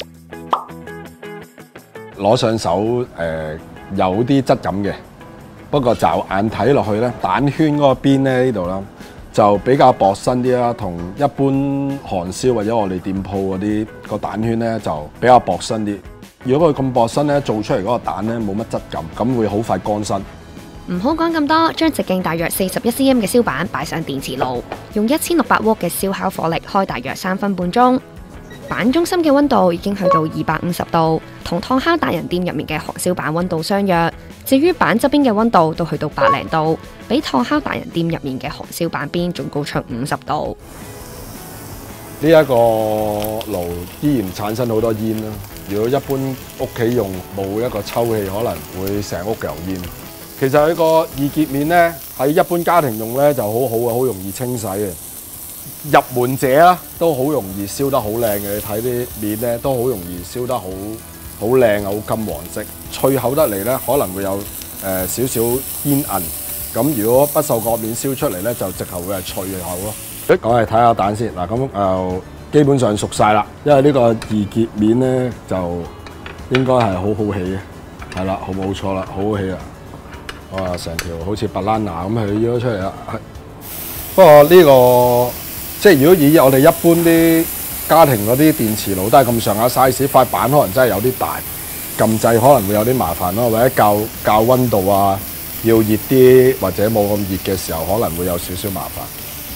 攞上手誒、呃、有啲質感嘅，不過驟眼睇落去咧，蛋圈嗰個邊咧呢度啦，就比較薄身啲啦，同一般韓燒或者我哋店鋪嗰啲個蛋圈咧就比較薄身啲。如果佢咁薄身咧，做出嚟嗰個蛋咧冇乜質感，咁會好快乾身。 唔好講咁多，將直徑大約四十一 cm 嘅燒板擺上電磁爐，用一千六百瓦嘅燒烤火力開大約三分半鐘。板中心嘅溫度已經去到二百五十度，同燙烤達人店入面嘅韓燒板溫度相若。至於板側邊嘅溫度都去到百零度，比燙烤達人店入面嘅韓燒板邊仲高出五十度。 呢一個爐依然產生好多煙啦。如果一般屋企用冇一個抽氣，可能會成屋油煙。其實佢個易潔面咧，喺一般家庭用咧就好好嘅，好容易清洗嘅。入門者啦，都好容易燒得好靚嘅。你睇啲面咧，都好容易燒得好好靚啊，好金黃色，脆口得嚟咧，可能會有誒、呃、少少煙韌。咁如果不鏽鋼面燒出嚟咧，就直頭會係脆口咯。我哋睇下蛋先嗱，咁誒基本上熟晒啦，因為呢個易潔面咧就應該係好好起嘅，係啦，好冇錯啦，好好起啦，哇！成條好似 banana 咁起咗出嚟啦。不過呢個即係如果以我哋一般啲家庭嗰啲電磁爐都係咁上下 size， 塊板可能真係有啲大，撳掣可能會有啲麻煩咯，或者校校溫度啊，要熱啲或者冇咁熱嘅時候，可能會有少少麻煩。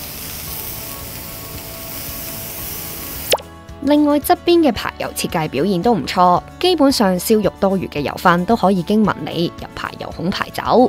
另外側邊嘅排油設計表現都唔錯，基本上燒肉多餘嘅油分都可以經紋理由排油孔排走。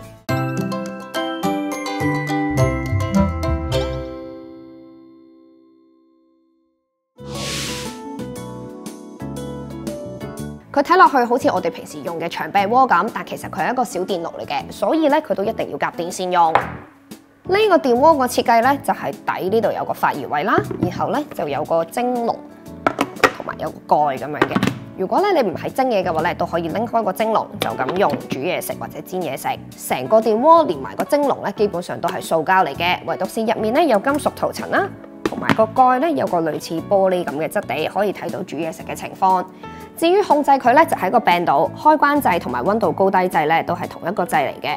佢睇落去好似我哋平時用嘅長臂鍋咁，但其實佢係一個小電爐嚟嘅，所以咧佢都一定要夾電先用。呢個電鍋個設計咧就係底呢度有個發熱位啦，然後咧就有個蒸籠。同埋有個蓋咁樣嘅。如果咧你唔係蒸嘢嘅話咧，都可以拎開個蒸籠，就咁用煮嘢食或者煎嘢食。成個電鍋連埋個蒸籠咧，基本上都係塑膠嚟嘅，唯獨是入面咧有金屬塗層啦，同埋個蓋咧有個類似玻璃咁嘅質地，可以睇到煮嘢食嘅情況。 至於控制佢咧，就喺個柄度，開關掣同埋溫度高低掣咧都係同一個掣嚟嘅。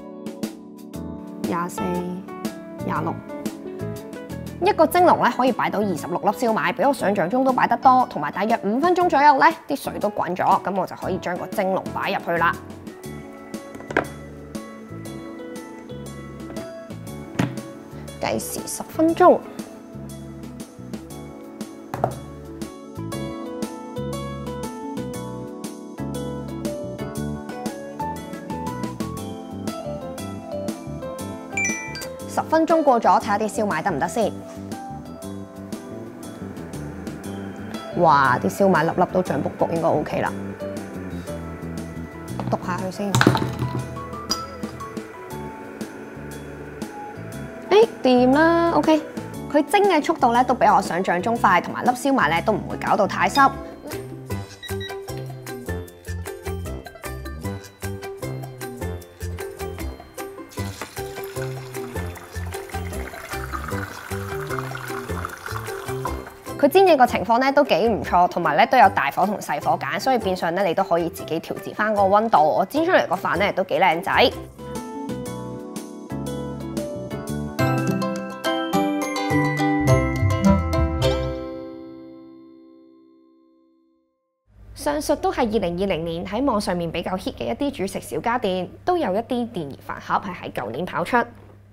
廿四、廿六，一個蒸籠咧可以擺到二十六粒燒賣，比我想象中都擺得多，同埋大約五分鐘左右咧，啲水都滾咗，咁我就可以將個蒸籠擺入去啦。計時十分鐘。十分鐘過咗，睇下啲燒賣得唔得先。哇！啲燒賣粒粒都脹卜卜，應該 OK 啦。篤下佢先。誒，掂啦 ，OK。佢蒸嘅速度咧都比我想象中快，同埋粒燒賣咧都唔會搞到太濕。佢煎嘅個情況咧都幾唔錯，同埋咧都有大火同細火揀，所以變相咧你都可以自己調節翻個溫度。我煎出嚟個飯咧都幾靚仔。上述都係二零二零年喺網上面比較 hit 嘅一啲煮食小家電，都有一啲電熱飯盒係喺舊年跑出。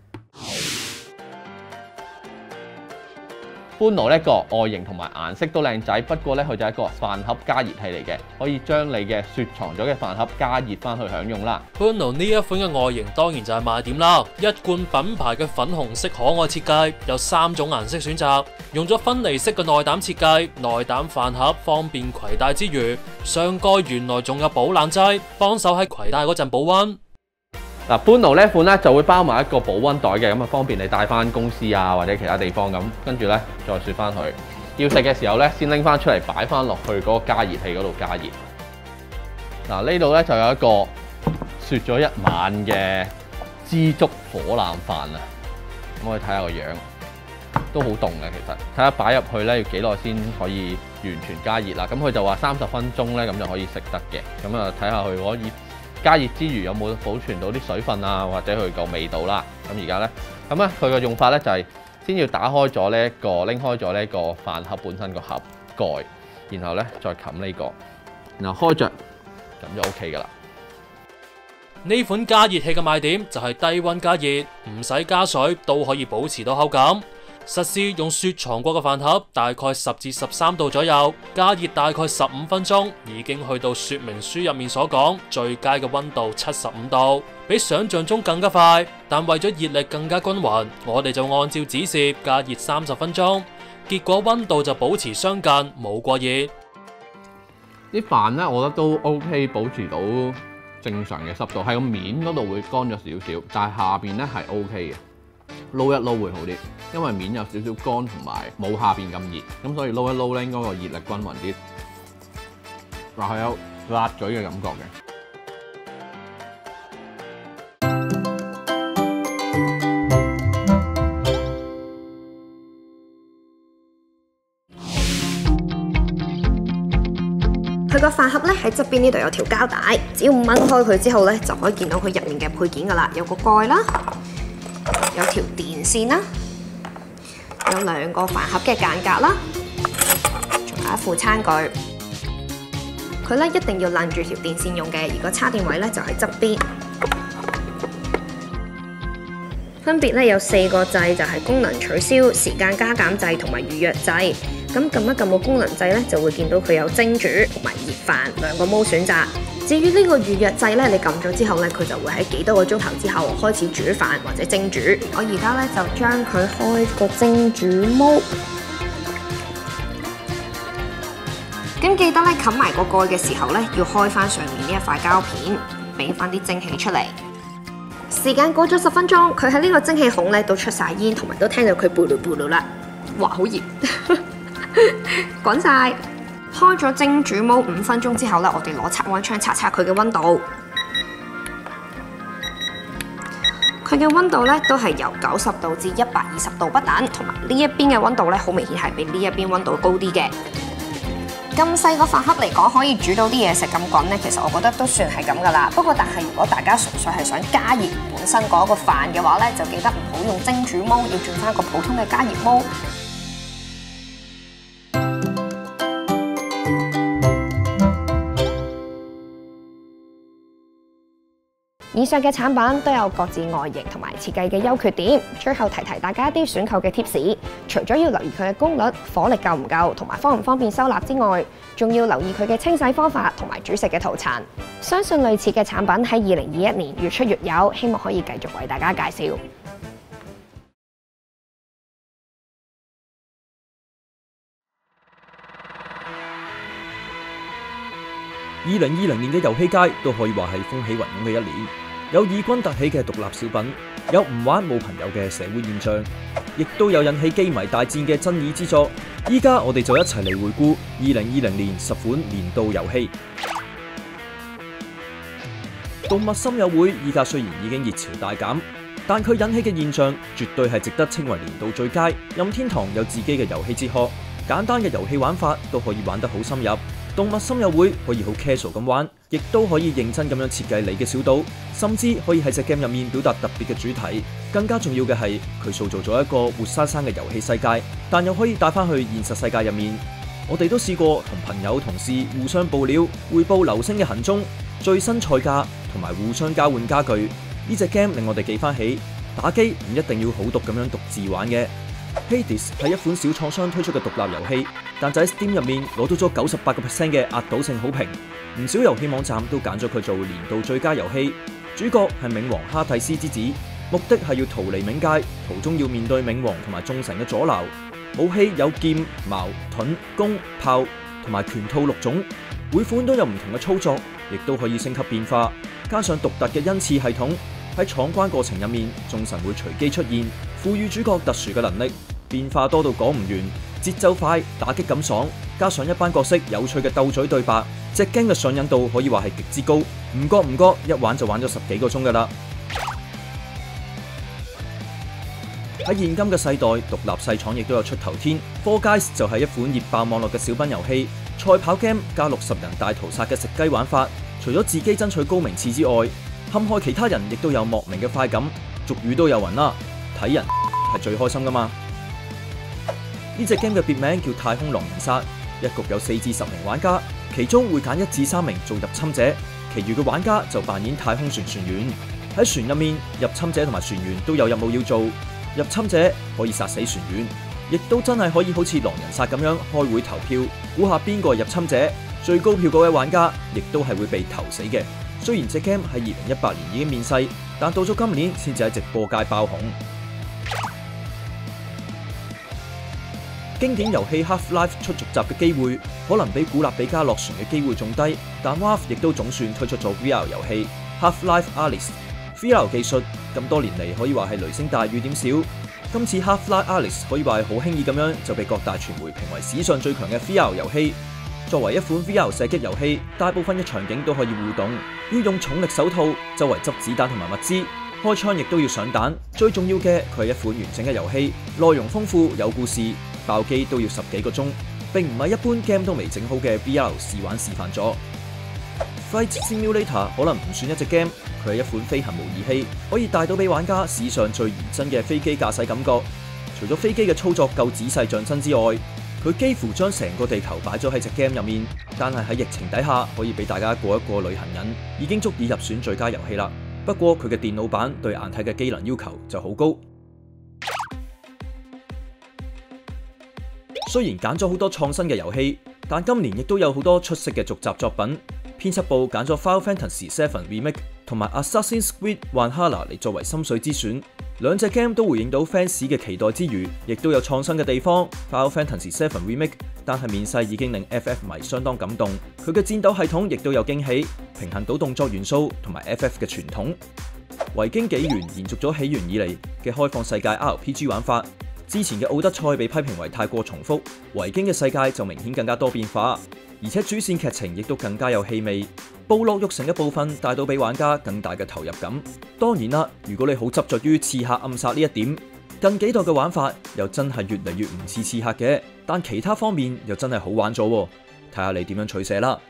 般奴呢個外形同埋顏色都靚仔，不過咧佢就係一個飯盒加熱器嚟嘅，可以將你嘅雪藏咗嘅飯盒加熱翻去享用啦。 般奴呢一款嘅外形當然就係賣點啦，一貫品牌嘅粉紅色可愛設計，有三種顏色選擇，用咗分離式嘅內膽設計，內膽飯盒方便攜帶之餘，上蓋原來仲有保冷劑，幫手喺攜帶嗰陣保溫。 嗱，般奴呢款咧就會包埋一個保溫袋嘅，咁啊方便你帶翻公司啊或者其他地方咁，跟住咧再雪翻去。要食嘅時候咧，先拎翻出嚟擺翻落去嗰個加熱器嗰度加熱。嗱，呢度咧就有一個雪咗一晚嘅枝竹火腩飯啊，咁我哋睇下個樣，都好凍嘅其實。睇下擺入去咧要幾耐先可以完全加熱啦？咁佢就話三十分鐘咧咁就可以食得嘅。咁啊睇下佢可以加熱之餘有冇保存到啲水分啊，或者佢個味道啦。咁而家咧，咁咧佢個用法咧就係先要打開咗呢一個，拎開咗呢個飯盒本身個盒蓋，然後咧再冚呢個，然後開着，咁就 OK 噶啦。 呢款加熱器嘅賣點就係低溫加熱，唔使加水都可以保持到口感。實施用雪藏過嘅飯盒，大概十至十三度左右，加熱大概十五分鐘，已經去到說明書入面所講最佳嘅溫度七十五度，比想象中更加快。但為咗熱力更加均勻，我哋就按照指示加熱三十分鐘，結果溫度就保持相近，冇過熱。 啲飯咧，我覺得都 OK， 保持到正常嘅濕度，喺個面嗰度會乾咗少少，但係下邊咧係 OK 嘅。撈一撈會好啲，因為面有少少乾同埋冇下邊咁熱，咁所以撈一撈咧應該個熱力均勻啲，嗱係有辣嘴嘅感覺嘅。 佢個飯盒咧喺側邊呢度有條膠帶，只要掹開佢之後咧，就可以見到佢入面嘅配件噶啦，有個蓋啦。有條電線啦，有兩個飯盒嘅間隔啦，仲有一副餐具。佢咧一定要攬住條電線用嘅，而個叉電位咧就喺側邊。分別咧有四個掣，就係功能取消、時間加減掣同埋預約掣。咁撳一撳個功能掣咧，就會見到佢有蒸煮同埋熱飯兩個模選擇。至於呢個預約掣咧，你撳咗之後咧，佢就會喺幾多個鐘頭之後開始煮飯或者蒸煮。我而家咧就將佢開個蒸煮模，咁記得咧冚埋個蓋嘅時候咧，要開翻上面呢一塊膠片，俾翻啲蒸氣出嚟。時間過咗十分鐘，佢喺呢個蒸氣孔咧都出晒煙，同埋都聽到佢咕嚕咕嚕啦。哇，好熱，滾晒！開咗蒸煮模五分鐘之後咧，我哋攞測溫槍測測佢嘅溫度。佢嘅溫度咧都係由九十度至一百二十度不等，同埋呢一邊嘅溫度咧好明顯係比呢一邊溫度高啲嘅。 咁細個飯盒嚟講，可以煮到啲嘢食咁滾咧，其實我覺得都算係咁噶啦。不過但係如果大家純粹係想加熱本身嗰個飯嘅話咧，就記得唔好用蒸煮煲，要轉翻一個普通嘅加熱煲。以上嘅產品都有各自外形同埋設計嘅優缺點。最後提提大家一啲選購嘅 tips， 除咗要留意佢嘅功率、火力夠唔夠同埋方唔方便收納之外，仲要留意佢嘅清洗方法同埋煮食嘅圖殘。相信類似嘅產品喺二零二一年越出越有，希望可以繼續為大家介紹。 二零二零年嘅遊戲界都可以話係風起雲湧嘅一年，有異軍突起嘅獨立小品，有唔玩冇朋友嘅社會現象，亦都有引起機迷大戰嘅爭議之作。依家我哋就一齊嚟回顧二零二零年十款年度遊戲。動物森友會依家雖然已經熱潮大減，但佢引起嘅現象絕對係值得稱為年度最佳。任天堂有自己嘅遊戲哲學，簡單嘅遊戲玩法都可以玩得好深入。動物森友會可以好 casual 咁玩，亦都可以認真咁樣設計你嘅小島，甚至可以喺隻 game 入面表達特別嘅主題。更加重要嘅係，佢塑造咗一個活生生嘅遊戲世界，但又可以帶翻去現實世界入面。我哋都試過同朋友同事互相報料，匯報流星嘅行蹤、最新菜價，同埋互相交換家具。呢隻 game 令我哋記翻起，打機唔一定要好毒咁樣獨自玩嘅。Hades 係一款小廠商推出嘅獨立遊戲，但就喺 Steam 入面攞到咗九十八個 percent 嘅壓倒性好評，唔少遊戲網站都揀咗佢做年度最佳遊戲。主角係冥王哈蒂斯之子，目的係要逃離冥界，途中要面對冥王同埋眾神嘅阻撓。武器有劍、矛、盾、弓、炮同埋拳套六種，每款都有唔同嘅操作，亦都可以升級變化，加上獨特嘅恩賜系統。喺闖關過程入面，眾神會隨機出現，賦予主角特殊嘅能力，變化多到講唔完，節奏快，打擊感爽，加上一班角色有趣嘅鬥嘴對白，隻 game 嘅上癮度可以話係極之高，唔覺唔覺一玩就玩咗十幾個鐘噶啦。喺現今嘅世代，獨立細廠亦都有出頭天。Fall Guys 就係一款熱爆網絡嘅小品遊戲，賽跑 game 加六十人大屠殺嘅食雞玩法，除咗自己爭取高名次之外，陷害其他人亦都有莫名嘅快感，俗語都有云啦，睇人係最開心噶嘛。呢隻 game 嘅別名叫太空狼人殺，一局有四至十名玩家，其中會揀一至三名做入侵者，其餘嘅玩家就扮演太空船船員。喺船入面，入侵者同埋船員都有任務要做，入侵者可以殺死船員，亦都真係可以好似狼人殺咁樣開會投票，估下邊個係入侵者，最高票嗰位玩家亦都係會被投死嘅。雖然隻 game 喺二零一八年已經面世，但到咗今年先至喺直播界爆紅。經典遊戲 Half-Life 出續集嘅機會，可能比古納比加落船嘅機會仲低，但 Valve 亦都總算推出咗 V R 遊戲 Half-Life Alyx。V R 技術咁多年嚟可以話係雷聲大雨點小，今次 Half-Life Alyx 可以話係好輕易咁樣就被各大傳媒評為史上最強嘅 V R 遊戲。作為一款 V R 射擊遊戲，大部分嘅場景都可以互動，要用重力手套周圍執子彈同埋物資，開槍亦都要上彈。最重要嘅，佢係一款完整嘅遊戲，內容豐富有故事，爆機都要十幾個鐘，並唔係一般 game 都未整好嘅 V R 試玩示範咗。Flight Simulator 可能唔算一隻 game，佢係一款飛行模擬器，可以帶到俾玩家史上最擬真嘅飛機駕駛感覺。除咗飛機嘅操作夠仔細像真之外，佢幾乎將成個地球擺咗喺隻 game 入面，但係喺疫情底下可以俾大家過一過旅行癮，已經足以入選最佳遊戲啦。不過佢嘅電腦版對硬體嘅機能要求就好高。雖然揀咗好多創新嘅遊戲，但今年亦都有好多出色嘅續集作品。編輯部揀咗 Final Fantasy seven Remake 同埋 Assassin's Creed Valhalla 嚟作為心水之選。兩隻 game 都回應到 fans 嘅期待之餘，亦都有創新嘅地方。Final Fantasy seven Remake 但係面世已經令 F F 迷相當感動，佢嘅戰鬥系統亦都有驚喜，平衡到動作元素同埋 F F 嘅傳統。維京紀元延續咗起源以嚟嘅開放世界 R P G 玩法。之前嘅奧德賽被批評為太過重複，維京嘅世界就明顯更加多變化，而且主線劇情亦都更加有氣味。部落育成嘅部分帶到俾玩家更大嘅投入感。當然啦，如果你好執着於刺客暗殺呢一點，近幾代嘅玩法又真係越嚟越唔似刺客嘅，但其他方面又真係好玩咗。 睇下你點樣取捨啦。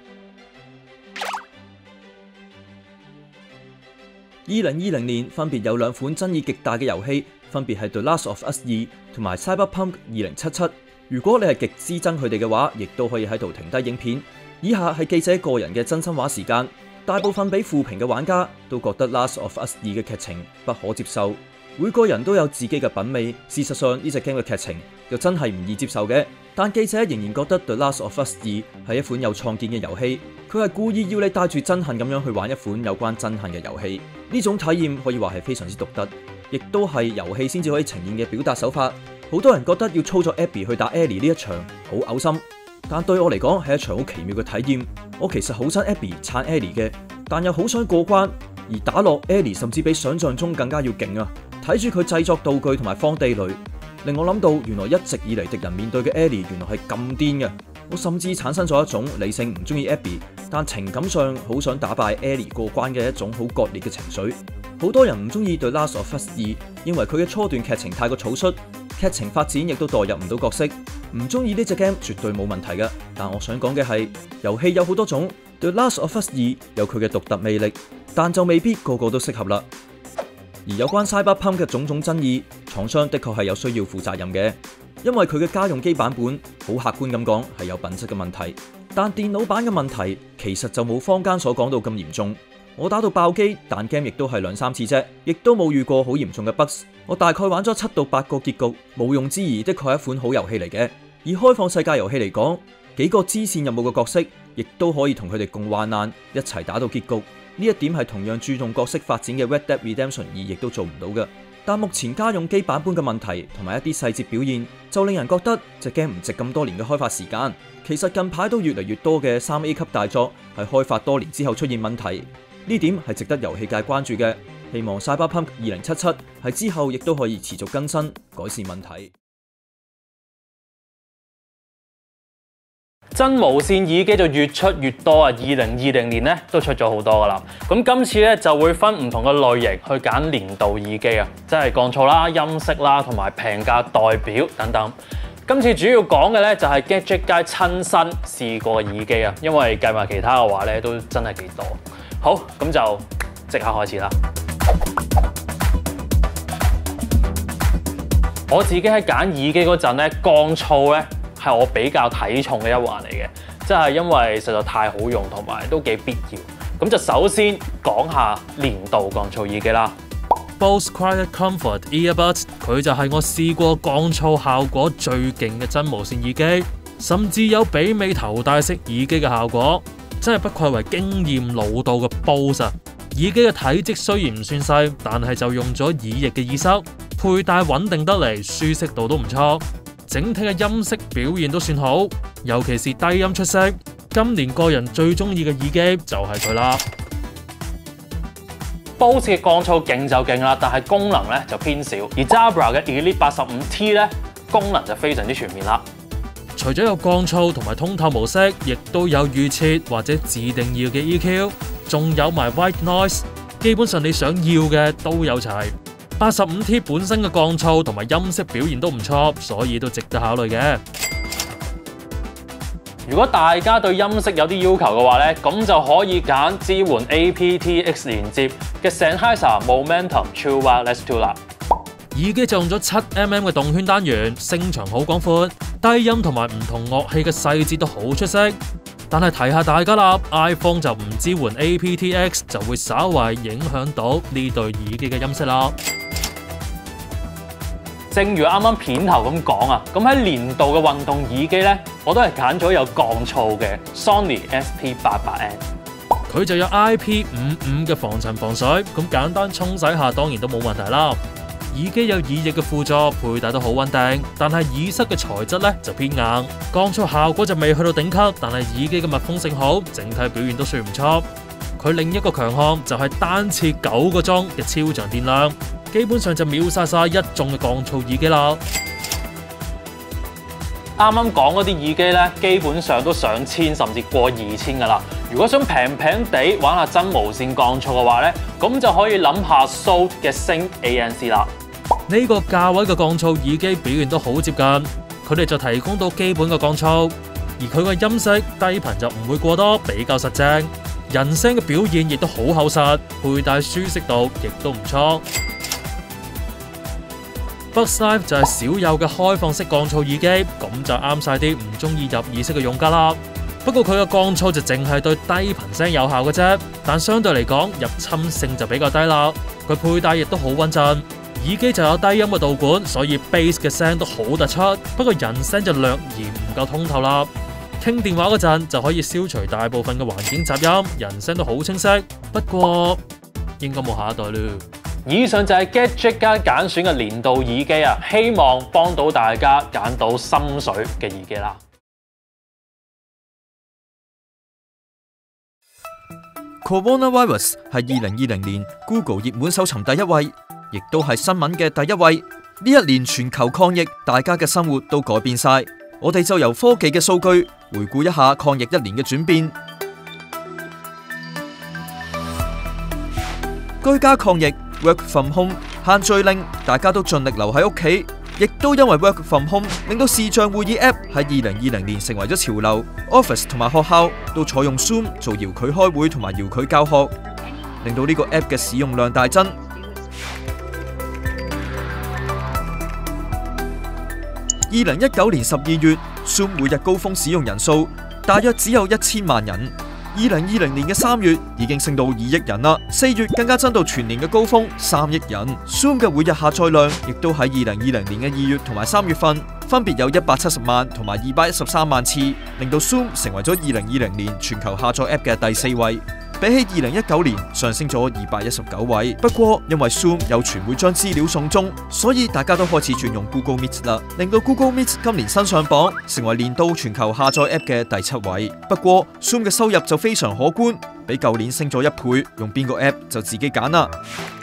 二零二零年分別有兩款爭議極大嘅遊戲，分別係《The Last of Us 二》同埋《Cyberpunk 二零七七》。如果你係極之憎佢哋嘅話，亦都可以喺度停低影片。以下係記者個人嘅真心話時間。大部分俾負評嘅玩家都覺得《Last of Us 二》嘅劇情不可接受。每個人都有自己嘅品味，事實上呢隻 game 嘅劇情就真係唔易接受嘅。但記者仍然覺得《The Last of Us 二》係一款有創建嘅遊戲，佢係故意要你帶住憎恨咁樣去玩一款有關憎恨嘅遊戲。呢種體驗可以話係非常之獨特，亦都係遊戲先至可以呈現嘅表達手法。好多人覺得要操作 Abby 去打 Ellie 呢一場好嘔心，但對我嚟講係一場好奇妙嘅體驗。我其實好憎 Abby 撐 Ellie 嘅，但又好想過關，而打落 Ellie 甚至比想象中更加要勁啊！睇住佢製作道具同埋放地雷，令我諗到原來一直以嚟敵人面對嘅 Ellie 原來係咁癲嘅。我甚至產生咗一種理性唔中意 Abby， 但情感上好想打敗 Ellie 過關嘅一種好割裂嘅情緒。好多人唔中意對 Last of Us 二，認為佢嘅初段劇情太過草率，劇情發展亦都代入唔到角色。唔中意呢隻 game 絕對冇問題嘅，但我想講嘅係遊戲有好多種，對 Last of Us 二有佢嘅獨特魅力，但就未必個個都適合啦。而有關 Cyberpunk 嘅種種爭議，廠商的確係有需要負責任嘅，因為佢嘅家用機版本好客觀咁講係有品質嘅問題，但電腦版嘅問題其實就冇坊間所講到咁嚴重。我打到爆機，但 game 亦都係兩三次啫，亦都冇遇過好嚴重嘅 bugs。我大概玩咗七到八個結局，毋庸置疑的確係一款好遊戲嚟嘅。而開放世界遊戲嚟講，幾個支線任務嘅角色，亦都可以同佢哋共患難，一齊打到結局。呢一點係同樣注重角色發展嘅 Red Dead Redemption 二亦都做唔到嘅。但目前家用機版本嘅問題同埋一啲細節表現，就令人覺得隻 game 唔值咁多年嘅開發時間。其實近排都越嚟越多嘅三 A 級大作係開發多年之後出現問題，呢點係值得遊戲界關注嘅。希望 Cyberpunk 二零七七喺之後亦都可以持續更新，改善問題。 真無線耳機就越出越多啊！二零二零年咧都出咗好多噶啦。咁今次咧就會分唔同嘅類型去揀年度耳機啊，即係降噪啦、音色啦同埋平價代表等等。今次主要講嘅咧就係 Gadget 界親身試過嘅耳機啊，因為計埋其他嘅話咧都真係幾多。好，咁就即刻開始啦。我自己喺揀耳機嗰陣咧，降噪咧係我比較睇重嘅一環嚟嘅，即係因為實在太好用同埋都幾必要。咁就首先講下年度降噪耳機啦。Bose Quiet Comfort Earbuds 佢就係我試過降噪效果最勁嘅真無線耳機，甚至有媲美頭戴式耳機嘅效果，真係不愧為經驗老道嘅 Bose 啊！耳機嘅體積雖然唔算細，但係就用咗耳翼嘅耳塞，佩戴穩定得嚟，舒適度都唔錯。整體嘅音色表現都算好，尤其是低音出色。今年個人最中意嘅耳機就係佢啦。Bose 嘅降噪勁就勁啦，但係功能咧就偏少。而 Jabra 嘅 Elite 八十五 T 咧功能就非常之全面啦。除咗有降噪同埋通透模式，亦都有預設或者自定義嘅 E Q， 仲有埋 White Noise， 基本上你想要嘅都有齊。八十五 T 本身嘅降噪同埋音色表現都唔錯，所以都值得考慮嘅。如果大家對音色有啲要求嘅話咧，咁就可以揀支援 A P T X 連接嘅 Sennheiser Momentum True Wireless Two 啦。耳機就用咗七 mm 嘅動圈單元，聲場好廣闊，低音同埋唔同樂器嘅細節都好出色。但係提下大家啦 ，iPhone 就唔支援 A P T X， 就會稍為影響到呢對耳機嘅音色啦。正如啱啱片頭咁講啊，咁喺年度嘅運動耳機咧，我都係揀咗有降噪嘅 Sony S P 八百 N。佢就有 I P 五五嘅防塵防水，咁簡單沖洗下當然都冇問題啦。耳機有耳翼嘅輔助，佩戴都好穩定，但係耳塞嘅材質咧就偏硬，降噪效果就未去到頂級，但係耳機嘅密封性好，整體表現都算唔錯。佢另一個強項就係單次九個鐘嘅超長電量。基本上就秒殺晒一眾嘅降噪耳機啦。啱啱講嗰啲耳機咧，基本上都上千甚至過二千噶啦。如果想平平地玩下真無線降噪嘅話咧，咁就可以諗下 Shure 嘅 Sync A N C 啦。呢個價位嘅降噪耳機表現都好接近，佢哋就提供到基本嘅降噪， 而佢個音色低頻就唔會過多，比較實正。人聲嘅表現亦都好厚實，佩戴舒適度亦都唔錯。Buds Live 就係少有嘅開放式降噪耳機，咁就啱晒啲唔中意入耳式嘅用家啦。不過佢嘅降噪就淨係對低頻聲有效嘅啫，但相對嚟講入侵性就比較低啦。佢佩戴亦都好穩陣，耳機就有低音嘅導管，所以 bass 嘅聲都好突出。不過人聲就略嫌唔夠通透啦。傾電話嗰陣就可以消除大部分嘅環境雜音，人聲都好清晰。不過應該冇下一代啦。以上就係 Gadget 間揀選嘅年度耳機啊，希望幫到大家揀到心水嘅耳機啦。 Coronavirus 係二零二零年 Google 熱門搜尋第一位，亦都係新聞嘅第一位。呢一年全球抗疫，大家嘅生活都改變晒。我哋就由科技嘅數據回顧一下抗疫一年嘅轉變。居家抗疫 Work from home 限聚令，大家都盡力留喺屋企，亦都因為 Work from home 令到視像會議 App 喺二零二零年成為咗潮流。Office 同埋學校都採用 Zoom 做遙距開會同埋遙距教學，令到呢個 App 嘅使用量大增。二零一九年十二月 ，Zoom 每日高峰使用人數大約只有一千萬人。二零二零年嘅三月已經升到二億人啦，四月更加增到全年嘅高峰三億人。Zoom 嘅每日下載量亦都喺二零二零年嘅二月同埋三月份分別有一百七十萬同埋二百一十三萬次，令到 Zoom 成為咗二零二零年全球下載 App 嘅第四位。比起二零一九年上升咗二百一十九位，不過因為 Zoom 有傳會將資料送中，所以大家都開始轉用 Google Meet 啦，令到 Google Meet 今年新上榜，成為年度全球下載 App 嘅第七位。不過 Zoom 嘅收入就非常可觀，比舊年升咗一倍，用邊個 App 就自己揀啦。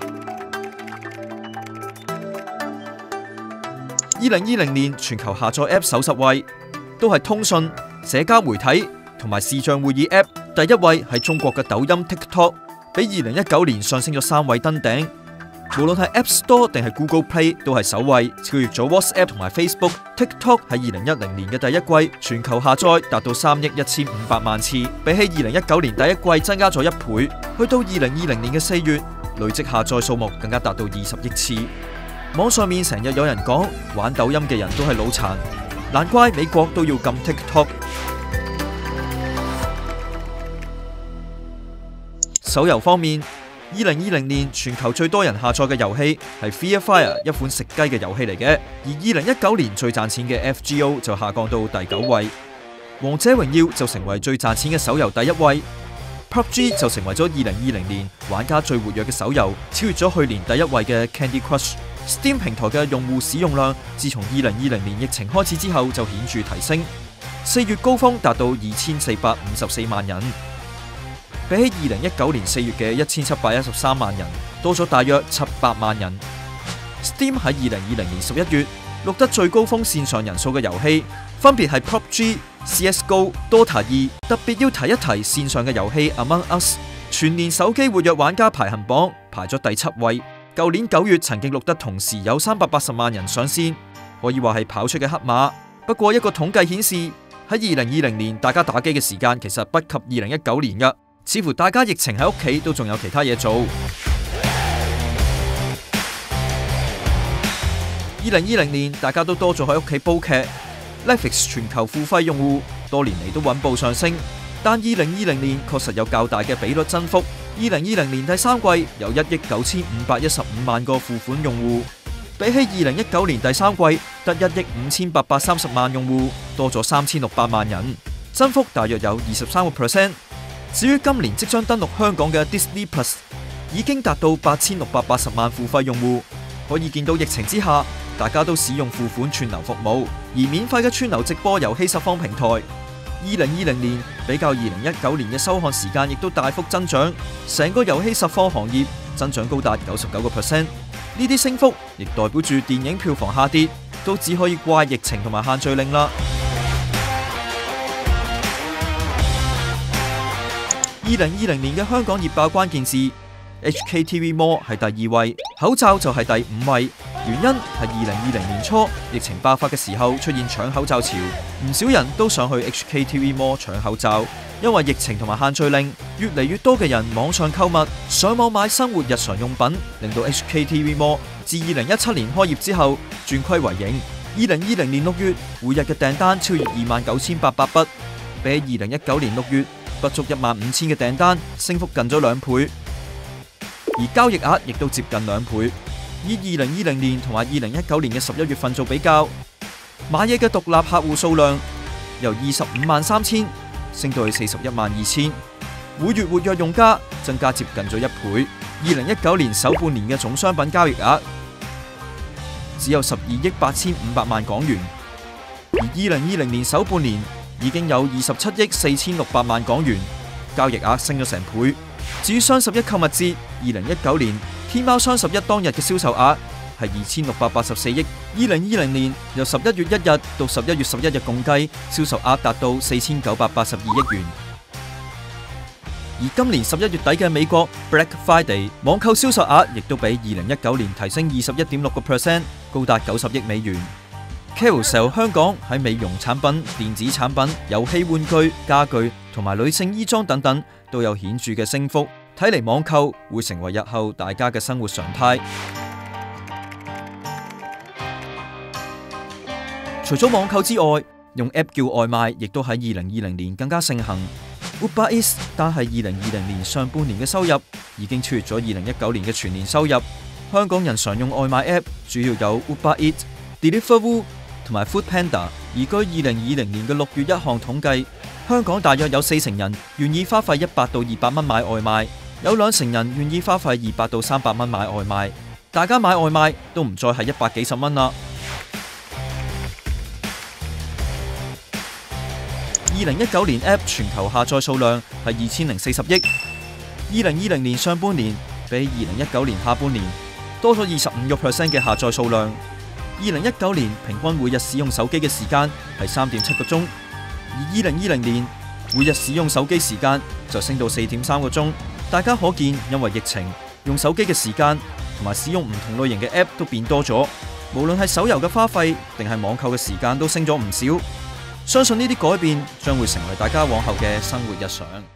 二零二零年全球下載 App 首十位都係通訊、社交媒體同埋視像會議 App。第一位係中國嘅抖音 TikTok， 比二零一九年上升咗三位登頂。無論係 App Store 定係 Google Play 都係首位，超越咗 WhatsApp 同埋 Facebook。TikTok 喺二零一零年嘅第一季全球下載達到三億一千五百萬次，比起二零一九年第一季增加咗一倍。去到二零二零年嘅四月，累積下載數目更加達到二十億次。網上面成日有人講玩抖音嘅人都係腦殘，難怪美國都要禁 TikTok。手遊方面，二零二零年全球最多人下載嘅遊戲係 Fear Fire， 一款食雞嘅遊戲嚟嘅。而二零一九年最賺錢嘅 F G O 就下降到第九位，王者榮耀就成為最賺錢嘅手遊第一位。P U B G 就成為咗二零二零年玩家最活躍嘅手遊，超越咗去年第一位嘅 Candy Crush。Steam 平台嘅用戶使用量，自從二零二零年疫情開始之後就顯著提升，四月高峰達到二千四百五十四萬人。比起二零一九年四月嘅一千七百一十三萬人，多咗大約七百萬人。Steam 喺二零二零年十一月錄得最高峰線上人數嘅遊戲，分別係 P U B G、C S G O、Dota 二。特別要提一提線上嘅遊戲 Among Us， 全年手機活躍玩家排行榜排咗第七位。舊年九月曾經錄得同時有三百八十萬人上線，可以話係跑出嘅黑馬。不過一個統計顯示，喺二零二零年大家打機嘅時間其實不及二零一九年㗎。似乎大家疫情喺屋企都仲有其他嘢做。二零二零年大家都多咗喺屋企煲劇 ，Netflix 全球付費用戶多年嚟都穩步上升，但二零二零年確實有較大嘅比率增幅。二零二零年第三季有一億九千五百一十五萬個付款用戶，比起二零一九年第三季得一億五千八百三十萬用戶，多咗三千六百萬人，增幅大約有二十三個 percent。至於今年即將登陸香港嘅 Disney Plus， 已經達到八千六百八十萬付費用戶，可以見到疫情之下，大家都使用付款串流服務，而免費嘅串流直播遊戲實況平台，二零二零年比較二零一九年嘅收看時間亦都大幅增長，成個遊戲實況行業增長高達九十九個 percent。呢啲升幅亦代表住電影票房下跌，都只可以怪疫情同埋限聚令啦。二零二零年嘅香港熱爆關鍵字 H K T V Mall 係第二位，口罩就係第五位， 原因係二零二零年初疫情爆發嘅時候出現搶口罩潮，唔少人都上去 H K T V Mall 搶口罩。因為疫情同埋限聚令，越嚟越多嘅人網上購物、上網買生活日常用品，令到 H K T V Mall 自二零一七年開業之後轉虧為盈。二零二零年六月，每日嘅訂單超越二萬九千八百筆，比起二零一九年六月不足一萬五千嘅訂單，升幅近咗兩倍，而交易額亦都接近兩倍。以二零二零年同埋二零一九年嘅十一月份做比較，買嘢嘅獨立客戶數量由二十五萬三千升到去四十一萬二千，每月活躍用家增加接近咗一倍。二零一九年首半年嘅總商品交易額只有十二億八千五百萬港元，而二零二零年首半年已經有二十七億四千六百萬港元，交易額升咗成倍。至於雙十一購物節，二零一九年天貓雙十一當日嘅銷售額係二千六百八十四億，二零二零年由十一月一日到十一月十一日共計，銷售額達到四千九百八十二億元。而今年十一月底嘅美國 Black Friday 網購銷售額亦都比二零一九年提升二十一點六個 percent， 高達九十億美元。Carousell 香港喺美容產品、電子產品、遊戲玩具、家具同埋女性衣裝等等都有顯著嘅升幅，睇嚟網購會成為日後大家嘅生活常態。除咗網購之外，用 App 叫外賣亦都喺二零二零年更加盛行。Uber Eats 單係二零二零年上半年嘅收入已經超越咗二零一九年嘅全年收入。香港人常用外賣 App 主要有 Uber Eats、Deliveroo 同埋 Food Panda。而據二零二零年嘅六月一項統計，香港大約有四成人願意花費一百到二百蚊買外賣，有兩成人願意花費二百到三百蚊買外賣。大家買外賣都唔再係一百幾十蚊啦。二零一九年 App 全球下載數量係二千零四十億，二零二零年上半年比二零一九年下半年多咗二十五個 percent 嘅下載數量。二零一九年平均每日使用手機嘅時間係三點七個鐘，而二零二零年每日使用手機時間就升到四點三個鐘。大家可見，因為疫情，用手機嘅時間同埋使用唔同類型嘅 App 都變多咗，無論係手遊嘅花費定係網購嘅時間都升咗唔少。相信呢啲改變將會成為大家往後嘅生活日常。